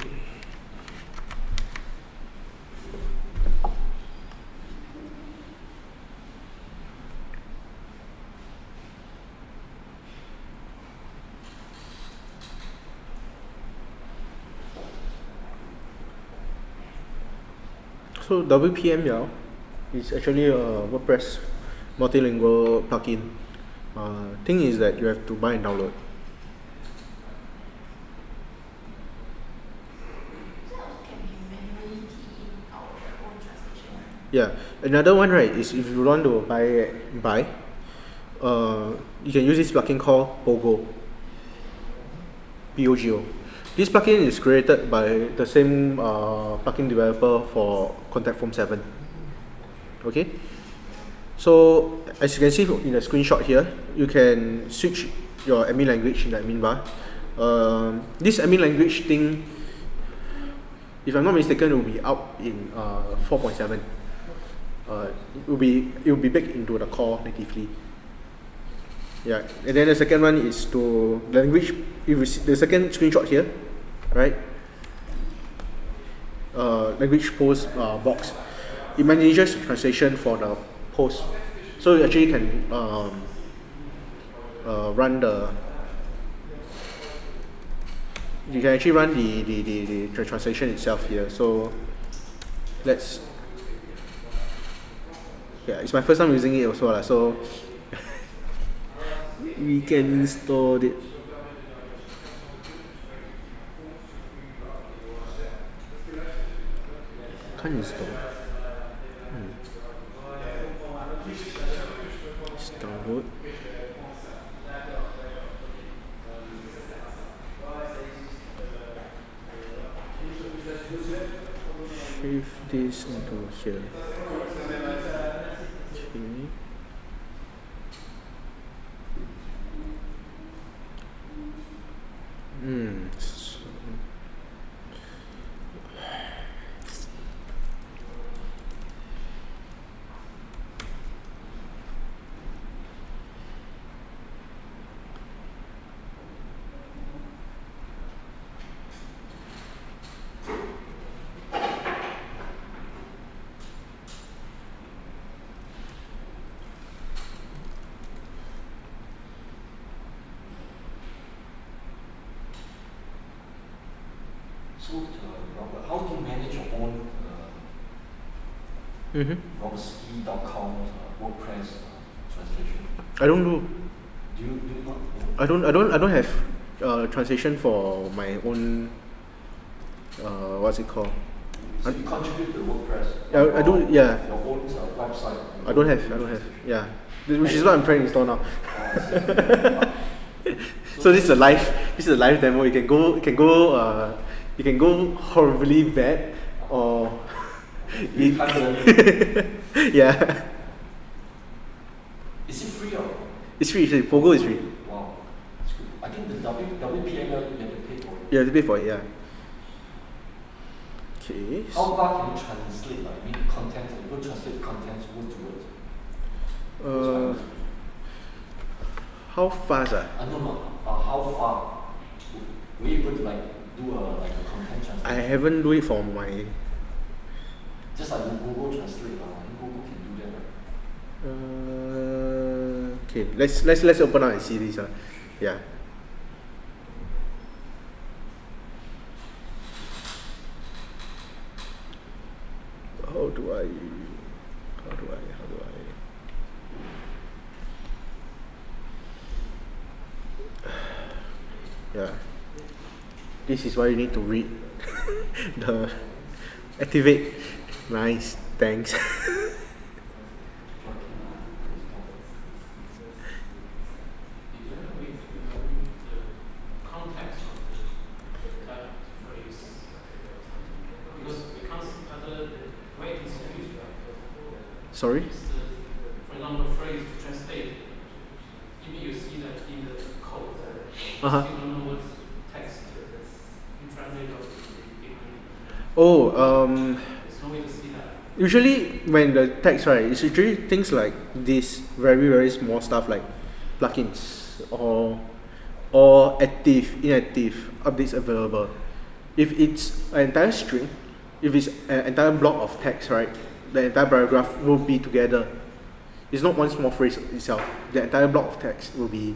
Speaker 1: So WPML is actually a WordPress multilingual plugin. Thing is that you have to buy and download. Yeah, another one, right, is if you want to buy, you can use this plugin called Pogo. Pogo. This plugin is created by the same plugin developer for Contact Form 7. Okay, so as you can see in the screenshot here, you can switch your admin language in the admin bar. This admin language thing, if I'm not mistaken, will be out in 4.7. It will be baked into the core natively. Yeah, and then the second one is to language. If you see the second screenshot here, right? Language post box. It manages translation for the post, so you actually can run the. You can actually run the translation itself here. So let's. Yeah, it's my first time using it also, so we can install it. Can't install. Let's download. Shift this into here. Okay.
Speaker 2: So, Robert, how do you manage your own robertski.com WordPress translation?
Speaker 1: I don't do.
Speaker 2: Do you not?
Speaker 1: I don't have translation for my own. What's it called?
Speaker 2: So you contribute to WordPress?
Speaker 1: Yeah, I do. Yeah.
Speaker 2: Your own website?
Speaker 1: I don't have. Yeah. Which is what I'm trying to install now. So this is a live demo. You can go horribly bad, or yeah.
Speaker 2: Is it free or?
Speaker 1: It's free. Pogo is free.
Speaker 2: Wow, that's good. I think the WPML you have to pay for it.
Speaker 1: You have to pay for it. Yeah. Okay.
Speaker 2: How far can you translate? Like, I mean, content. You go translate content word to word.
Speaker 1: How fast?
Speaker 2: No. How far? Were you able to do a content translation?
Speaker 1: I haven't do it for my.
Speaker 2: Just like Google Translate, Google can do that, right?
Speaker 1: Okay, let's open up and see this. Yeah. How do I? Yeah. This is why you need to read the activate. Nice, thanks. Sorry?
Speaker 5: For example, phrase to translate, even you see that in the code, you don't know what text you translate or there's no way to see that.
Speaker 1: Usually when the text, right, it's usually things like this very, very small stuff like plugins or active, inactive, updates available. If it's an entire string, if it's an entire block of text, right, the entire paragraph will be together. It's not one small phrase itself. The entire block of text will be,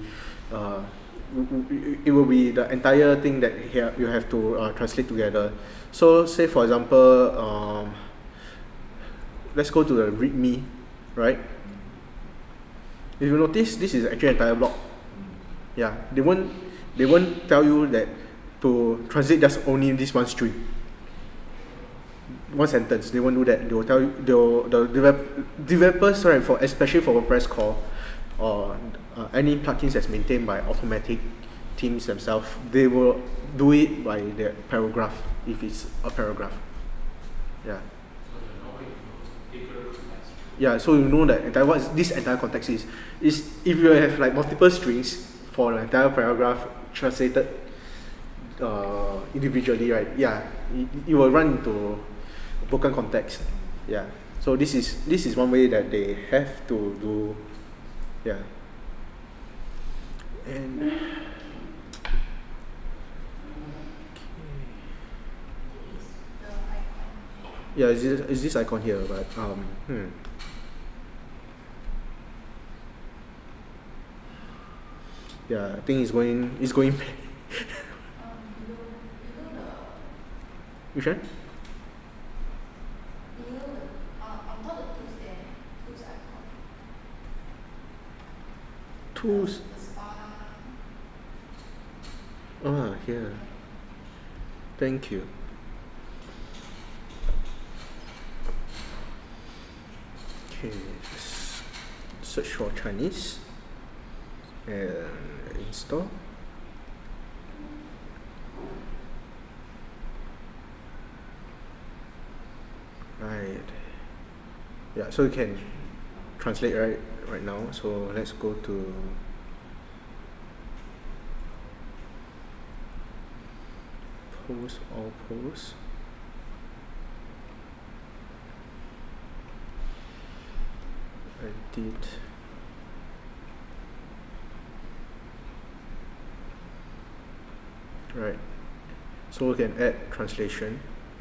Speaker 1: it will be the entire thing that you have to translate together. So say for example, let's go to the README, right? If you notice, this is actually an entire block. Yeah, they won't tell you that to translate just only this one string, one sentence. They won't do that. They will tell you, the developers, right, for especially for WordPress core or any plugins that's maintained by Automattic teams themselves, they will do it by the paragraph if it's a paragraph. Yeah. Yeah, so you know that what this entire context is if you have like multiple strings for the entire paragraph translated individually, right? Yeah, you will run into broken context. Yeah. So this is one way that they have to do. Yeah. And yeah, is this icon here? But yeah, I think it's going. Which one? Tools. Here. Thank you. Okay, just search for Chinese and install. Right. Yeah, so you can translate right now. So let's go to post, all posts. Edit. Right. So we can add translation.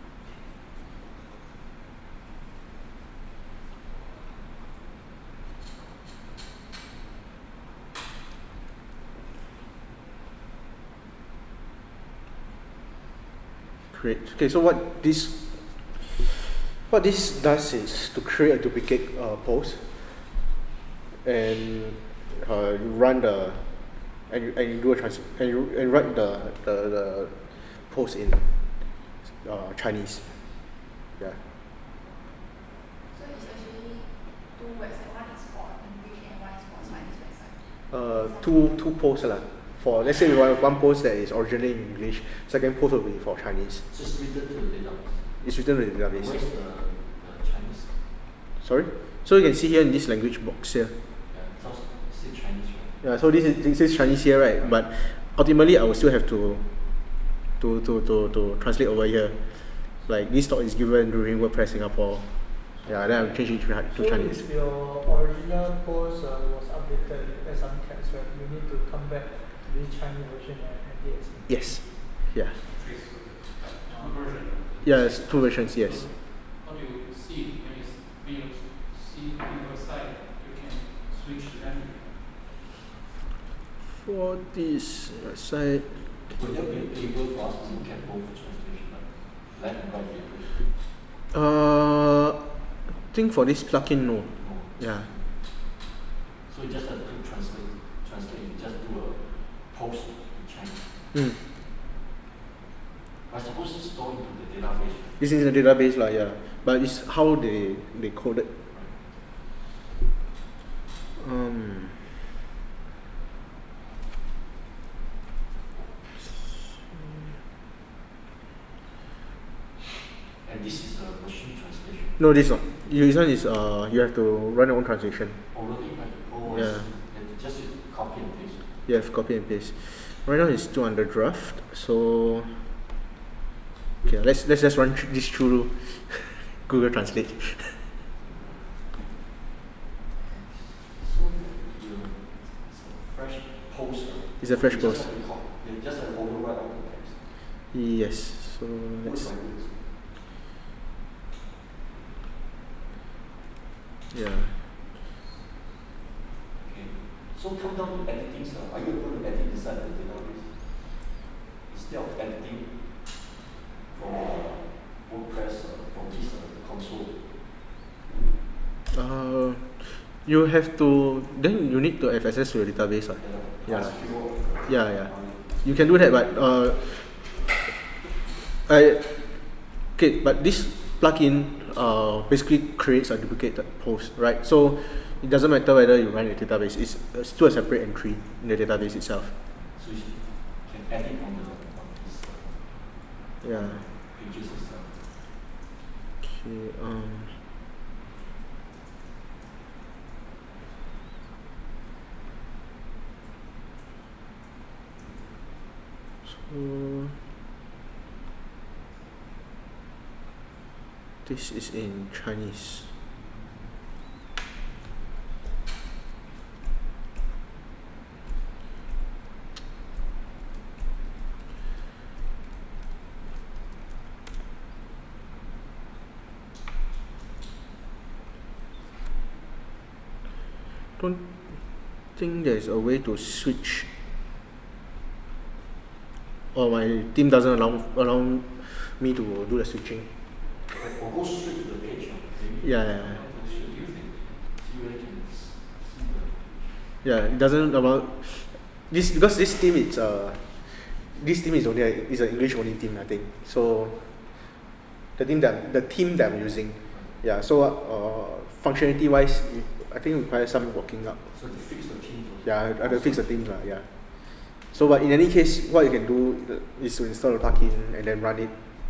Speaker 1: Create. Okay, so what this does is to create a duplicate post, and you run the and you do a and write the post in Chinese. Yeah.
Speaker 3: So it's actually two websites. One is for English and one is for Chinese website.
Speaker 1: Two posts lah. For let's say we want one post that is originally in English, second post will be for Chinese.
Speaker 2: Just written to the database.
Speaker 1: It's written to the database.
Speaker 2: Where's the Chinese?
Speaker 1: Sorry? So you can see here in this language box here.
Speaker 2: Yeah, it's still Chinese, right?
Speaker 1: Yeah, so this is Chinese here, right? But ultimately I will still have to translate over here. Like this talk is given during WordPress Singapore. Yeah, then I'll change it to Chinese.
Speaker 4: So if your original post was updated with some text, right, you need to come back to the Chinese version and edit it.
Speaker 1: Yes. Yeah.
Speaker 5: Version.
Speaker 1: Yes, two versions, yes.
Speaker 5: How do you see when you see your site, you can switch the language?
Speaker 1: For this site,
Speaker 2: Would that be able for us to look at both translation, like left and right view?
Speaker 1: I think for this plugin, no.
Speaker 2: No.
Speaker 1: Yeah.
Speaker 2: So you just have to translate, you just do a post in Chinese.
Speaker 1: Mm.
Speaker 2: I suppose it's stored into the database.
Speaker 1: This is in the database, lah, yeah. But it's how they code it.
Speaker 2: And this is a machine translation.
Speaker 1: No, this not. This one is you have to run your own translation.
Speaker 2: Already, right? Oh,
Speaker 1: Yeah.
Speaker 2: I see. And just use copy and paste.
Speaker 1: Yes, copy and paste. Right now it's still under draft, so okay, let's just run this through Google Translate.
Speaker 2: So it's a fresh post.
Speaker 1: It's a fresh
Speaker 2: You
Speaker 1: post.
Speaker 2: Just have to you just have to overwrite all the text.
Speaker 1: Yes. So
Speaker 2: What
Speaker 1: let's
Speaker 2: do I do?
Speaker 1: yeah.
Speaker 2: Okay. So come down to editing, sir. Are you able to edit inside the database? Instead of editing from WordPress, from this console.
Speaker 1: You have to then you need to have access to your database. Yeah.
Speaker 2: SQL.
Speaker 1: Yeah. You can do that, but okay, but this plugin basically creates a duplicated post, right? So it doesn't matter whether you run a database; it's still a separate entry in the database itself.
Speaker 2: So you can edit on this
Speaker 1: Yeah.
Speaker 2: pages itself.
Speaker 1: Okay. So this is in Chinese. Don't think there's a way to switch, or my team doesn't allow me to do the switching.
Speaker 2: Or go straight to the page. Maybe.
Speaker 1: Yeah.
Speaker 2: What should you think? See whether you can see the.
Speaker 1: Yeah, it doesn't allow this because this team is only is an English only team, I think. So the team that I'm using, yeah. So functionality wise, I think it requires some working up.
Speaker 2: So to fix the teams.
Speaker 1: Yeah, I have to fix the themes, yeah. So, but in any case, what you can do is to install the plugin and then run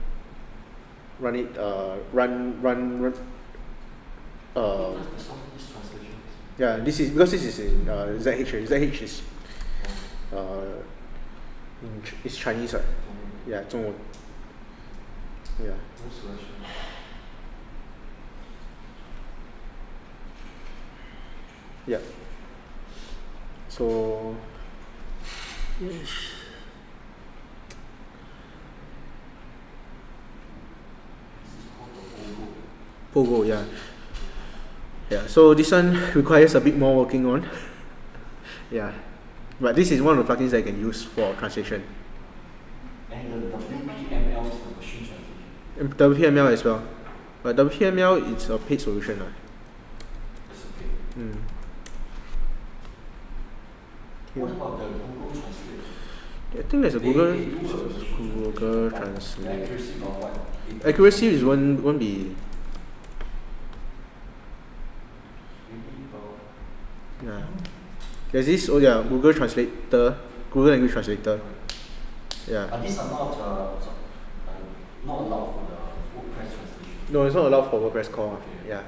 Speaker 2: These translations.
Speaker 1: yeah, this is because this is in ZH. ZH is it's Chinese, right? Yeah, 中文. Yeah.
Speaker 2: No selection.
Speaker 1: Yeah. So yes.
Speaker 2: This is called the
Speaker 1: Pogo, yeah. Yeah, so this one requires a bit more working on. Yeah. But this is one of the plugins I can use for translation.
Speaker 2: And the WPML is the machine translation.
Speaker 1: And WPML as well. But WPML it's a paid solution.
Speaker 2: It's okay.
Speaker 1: Mm.
Speaker 2: What about the Google Translate?
Speaker 1: I think there's a
Speaker 2: They
Speaker 1: Google
Speaker 2: do but
Speaker 1: Translate.
Speaker 2: the accuracy about what?
Speaker 1: Accuracy is won't be.
Speaker 2: Maybe about.
Speaker 1: Yeah. There's this Google Translator, Google Language Translator. Yeah.
Speaker 2: These are not not allowed for the WordPress translation.
Speaker 1: No, it's not allowed for WordPress core.
Speaker 2: Okay,
Speaker 1: Yeah.
Speaker 2: understand.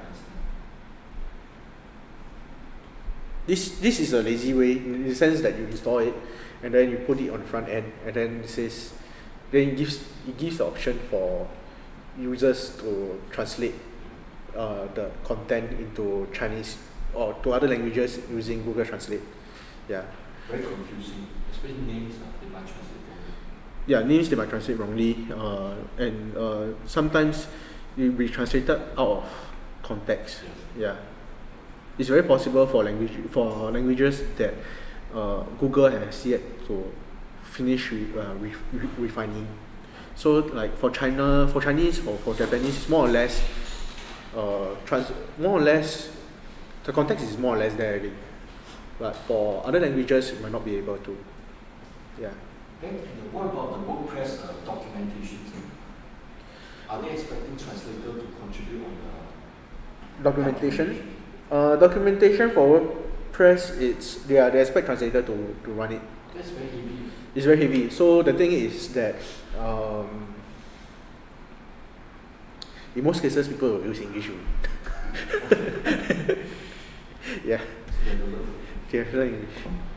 Speaker 1: This is a lazy way in the sense that you install it and then you put it on the front end and then it gives the option for users to translate the content into Chinese or to other languages using Google Translate. Yeah.
Speaker 2: Very confusing, especially names they might translate wrongly.
Speaker 1: Yeah, names they might translate wrongly, and sometimes it will be translated out of context.
Speaker 2: Yes.
Speaker 1: Yeah. It's very possible for languages that Google has yet to finish refining. So like for Chinese or for Japanese, it's more or less the context is more or less there already. But for other languages, you might not be able to. Yeah.
Speaker 2: Then what about the WordPress documentations? Are they expecting translator to contribute on the
Speaker 1: Documentation? Documentation for WordPress, they expect translator to run it.
Speaker 2: That's very heavy.
Speaker 1: It's very heavy. So the thing is that in most cases people will use English. Yeah.
Speaker 2: So they don't know.
Speaker 1: They learn English.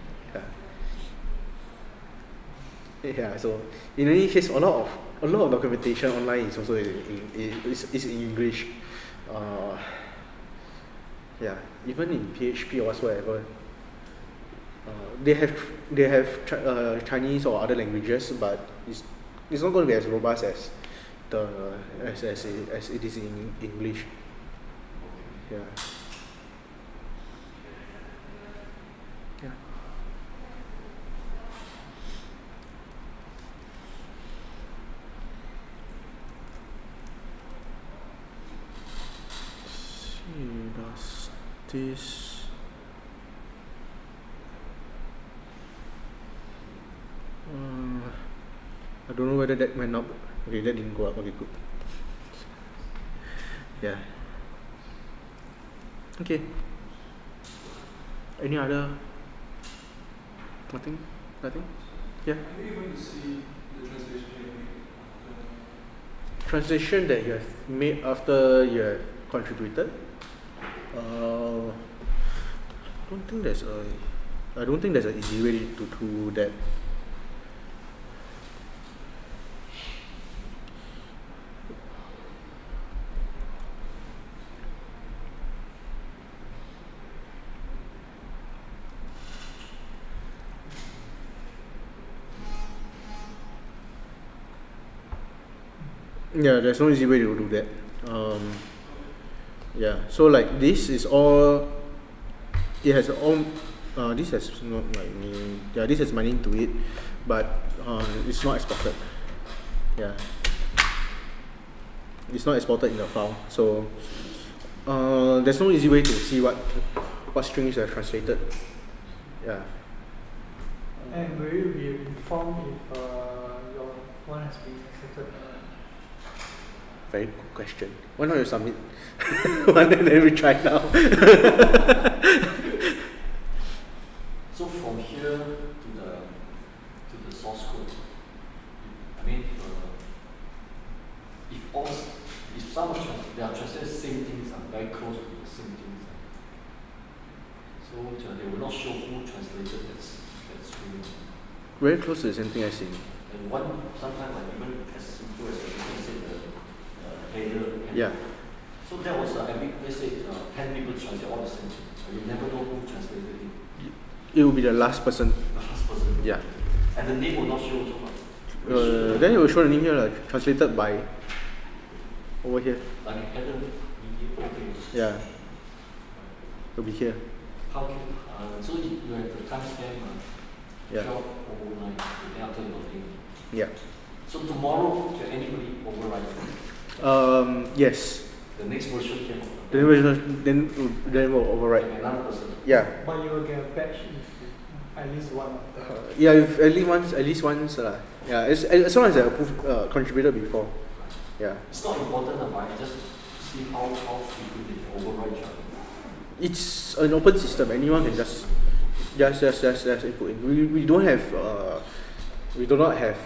Speaker 1: Yeah. Yeah. So in any case, a lot of documentation online is also is in English. Yeah, even in PHP or whatsoever, they have Chinese or other languages, but it's not going to be as robust as as it is in English. Yeah. Yeah. See, does this I don't know whether that went up. Okay, that didn't go up. Okay, good. Yeah. Okay. Any other? Nothing? Yeah.
Speaker 5: Are you going to see the translation you made?
Speaker 1: Translation that you have made after you have contributed. I don't think there's an easy way to do that. Yeah, there's no easy way to do that. Yeah, so like this is all. It has all. This has not like me. Yeah, this has my name to it, but it's not exported. Yeah, it's not exported in the file. So there's no easy way to see what strings are translated. Yeah.
Speaker 4: And will you be informed if your one has been accepted?
Speaker 1: Very good question. Why not you submit one and then we try now?
Speaker 2: So from here to the source code, I mean, if some they are translated same things are very close to the same things, so they will not show who translated that string.
Speaker 1: Very close to the same thing I see.
Speaker 2: And sometimes like even as simple as you can say the header.
Speaker 1: Yeah.
Speaker 2: So that was let's say 10 people translate all the same thing. So you never know who translated it.
Speaker 1: It will be the last person.
Speaker 2: The last person.
Speaker 1: Yeah.
Speaker 2: And the name will not show so much.
Speaker 1: Then it will show the name here, translated by over here.
Speaker 2: Like header, okay.
Speaker 1: Yeah. It'll be here.
Speaker 2: How can so you have the timestamp
Speaker 1: Yeah.
Speaker 2: 12:09, then after loading.
Speaker 1: Yeah.
Speaker 2: So tomorrow can anybody override?
Speaker 1: Yes.
Speaker 2: The next version came out.
Speaker 1: Then will override.
Speaker 2: Like another person.
Speaker 1: Yeah.
Speaker 4: But you will get a patch if at least one of the.
Speaker 1: Yeah, if at least once. Yeah, as long as I approve contributed before. Yeah.
Speaker 2: It's not important, but just see how frequent they override each other.
Speaker 1: It's an open system. Anyone can just input in. We don't have we do not have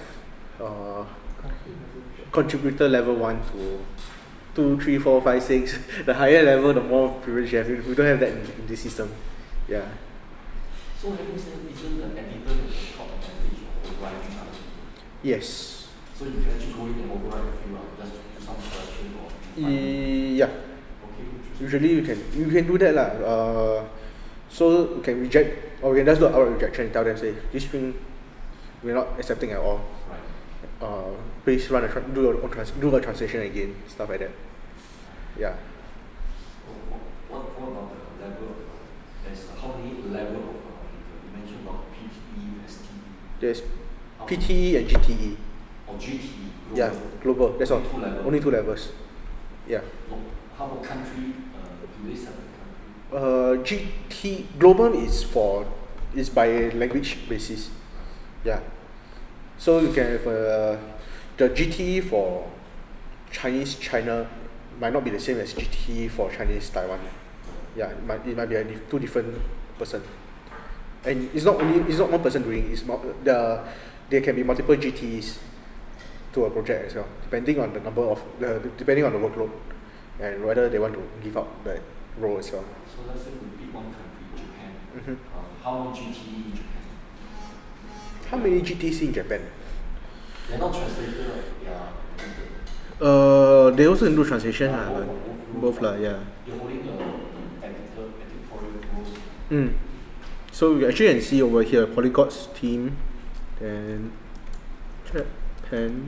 Speaker 1: contributor level 1 to 2, 3, 4, 5, 6. The higher level, the more privilege you have. We don't have that in this system. Yeah.
Speaker 2: So having said, isn't the editor the top advantage of overriding other people?
Speaker 1: Yes.
Speaker 2: So you can actually go in and override a few just do some correction or
Speaker 1: Yeah.
Speaker 2: okay,
Speaker 1: Usually you can do that lah. So you can reject, or we can just do outright rejection and tell them, say, this string we're not accepting at all.
Speaker 2: right.
Speaker 1: Please do a translation again, stuff like that. Yeah.
Speaker 2: What about the level of there's how many level of you mentioned about PTE, STE?
Speaker 1: There's PTE and GTE.
Speaker 2: Or GTE? Global.
Speaker 1: Yeah, global. That's all.
Speaker 2: Only 2 levels.
Speaker 1: Only 2 levels. Yeah.
Speaker 2: How about country? Do they separate country?
Speaker 1: GT global is by language basis. Yeah. So you can have the GTE for Chinese China might not be the same as GTE for Chinese Taiwan. Yeah, it might be 2 different person. And it's not one person doing it. There can be multiple GTEs to a project as well, depending on the depending on the workload and whether they want to give out that role as well.
Speaker 2: So let's say we pick one country, Japan.
Speaker 1: Mm-hmm.
Speaker 2: How many GTE in Japan?
Speaker 1: How many GTs in Japan?
Speaker 2: They're not translated, right? Yeah.
Speaker 1: They also can do translation,
Speaker 2: Both,
Speaker 1: yeah.
Speaker 2: You're holding the editorial rules.
Speaker 1: So you actually can see over here, Polyglots team, then Japan.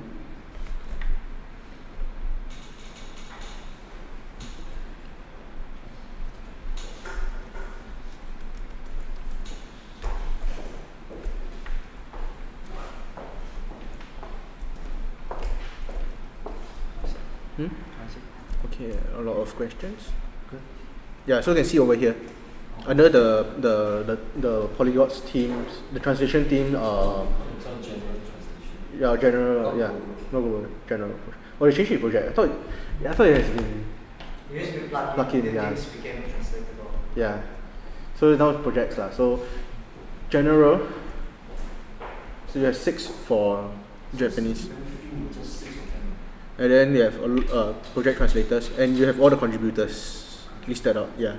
Speaker 1: Okay, a lot of questions. Good. Yeah, so you can see over here, under the Polyglots team, the translation team.
Speaker 2: Some general translation.
Speaker 1: Yeah, general. Yeah, no global, general. Oh, they changed the project. I thought it has been.
Speaker 4: You used to be plug
Speaker 1: Plug in,
Speaker 4: in,
Speaker 1: yeah.
Speaker 4: things became translatable.
Speaker 1: Yeah. So now it's projects lah. So general. So you have 6 for Japanese.
Speaker 2: Just 6 of them.
Speaker 1: And then you have project translators, and you have all the contributors listed out. Yeah.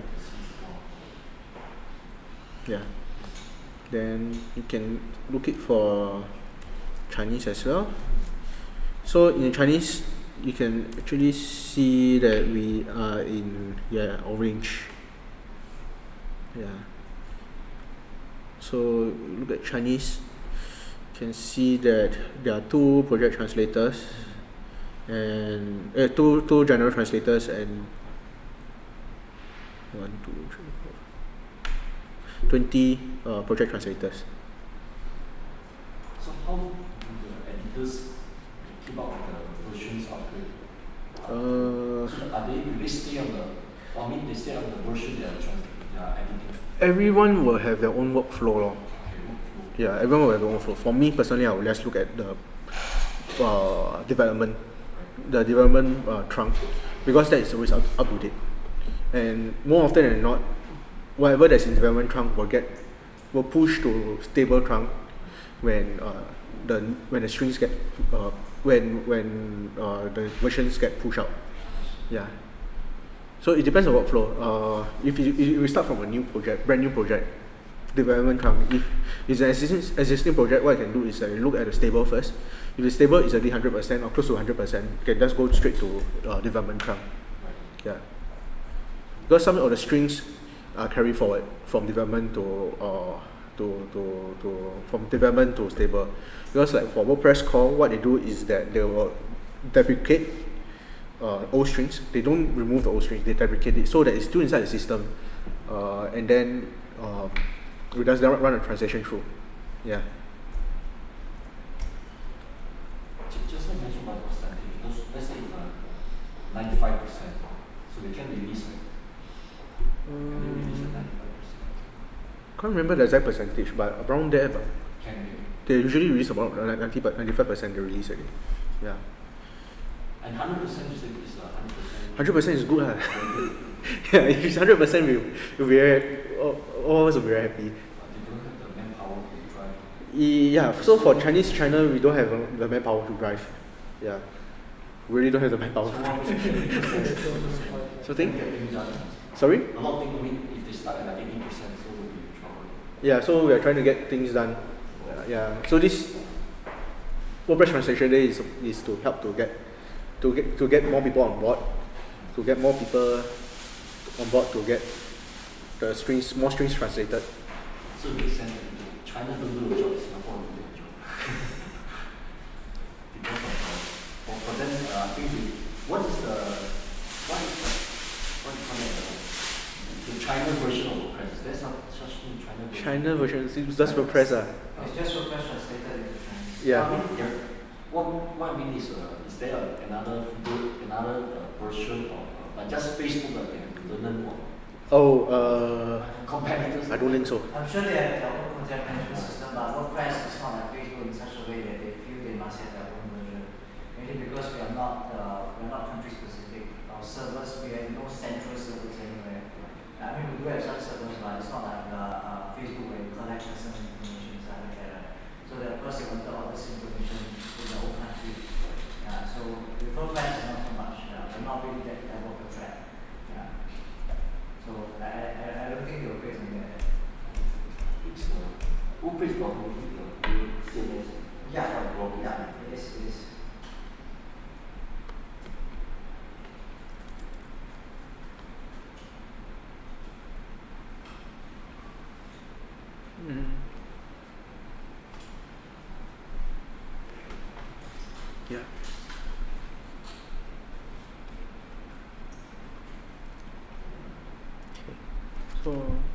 Speaker 1: Yeah. Then you can look it for Chinese as well. So in Chinese, you can actually see that we are in orange. Yeah. So look at Chinese. You can see that there are 2 project translators and two general translators and 20 project translators.
Speaker 2: So how do the editors keep up with the versions upgrade? So do they stay on they stay on the version they are editing?
Speaker 1: Everyone will have their own workflow lor. Yeah, everyone will have their own workflow. For me personally, I will just look at the development. development trunk, because that is always up to date. And more often than not, whatever that's in development trunk will push to stable trunk when the strings get when the versions get pushed out. Yeah. So it depends on workflow. If we start from a brand new project, development trunk. If it's an existing project, what I can do is look at the stable first. If it's stable, it's already 100% or close to 100%. You can just go straight to development trunk. Yeah. Because some of the strings carry forward from development from development to stable. Because like for WordPress core, what they do is that they will deprecate old strings. They don't remove the old strings, they deprecate it so that it's still inside the system, and then it does run a translation through. Yeah.
Speaker 2: Just like mention about percentage, because let's say it's 95%, so they can release it. Can they release at 95%?
Speaker 1: Can't remember the exact percentage, but around there. But
Speaker 2: Can
Speaker 1: they usually release about 95% they release already. Yeah.
Speaker 2: And 100% you said is 100%.
Speaker 1: 100% is good. Yeah, if it's 100%, we'll be all of us will be very happy.
Speaker 2: They don't have the manpower to drive.
Speaker 1: Yeah, so for Chinese China, we don't have the manpower to drive. Yeah, we really don't have the manpower.
Speaker 2: So what was 80%?
Speaker 1: So think.
Speaker 2: Get things done.
Speaker 1: Sorry?
Speaker 2: A lot of things, I mean, if they start at like 80%, so we'll be in trouble.
Speaker 1: Yeah, so we are trying to get things done. Yeah, so this WordPress Translation Day is to help to get more people on board, to get more people on board to get the more strings translated.
Speaker 2: So it makes sense that China don't do a job, Singapore will do a job. Because of for them, I think what do you call it, the China version of WordPress? Is there such thing China version?
Speaker 1: China version is just WordPress.
Speaker 6: It's just WordPress translated into Chinese.
Speaker 1: Yeah.
Speaker 2: What I mean is there another version of like just Facebook that they have to learn more?
Speaker 1: Oh,
Speaker 2: Competitors?
Speaker 1: I don't think so.
Speaker 6: I'm sure they have their own content management system, but WordPress is not like Facebook in such a way that they feel they must have their own version. Mainly because we are not country specific. Our servers, we have no central servers anywhere. I mean, we do have some servers, but it's not like Facebook where you collect some information inside like that. So that of course they wanted all this information in their own country. So with WordPress, not so much. We're not really that level of a track. So I don't think they'll create something like that.
Speaker 2: It's WordPress blogging, CMS.
Speaker 6: Yeah, it is.
Speaker 1: Yeah. So,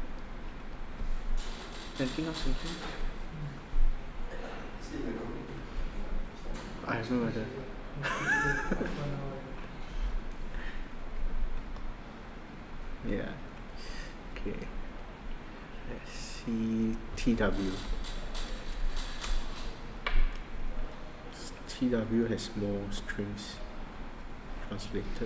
Speaker 1: anything else?
Speaker 2: Still recording.
Speaker 1: I have no idea. Yeah. Okay. Let's see TW. TW has more strings translated.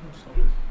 Speaker 1: Stop it.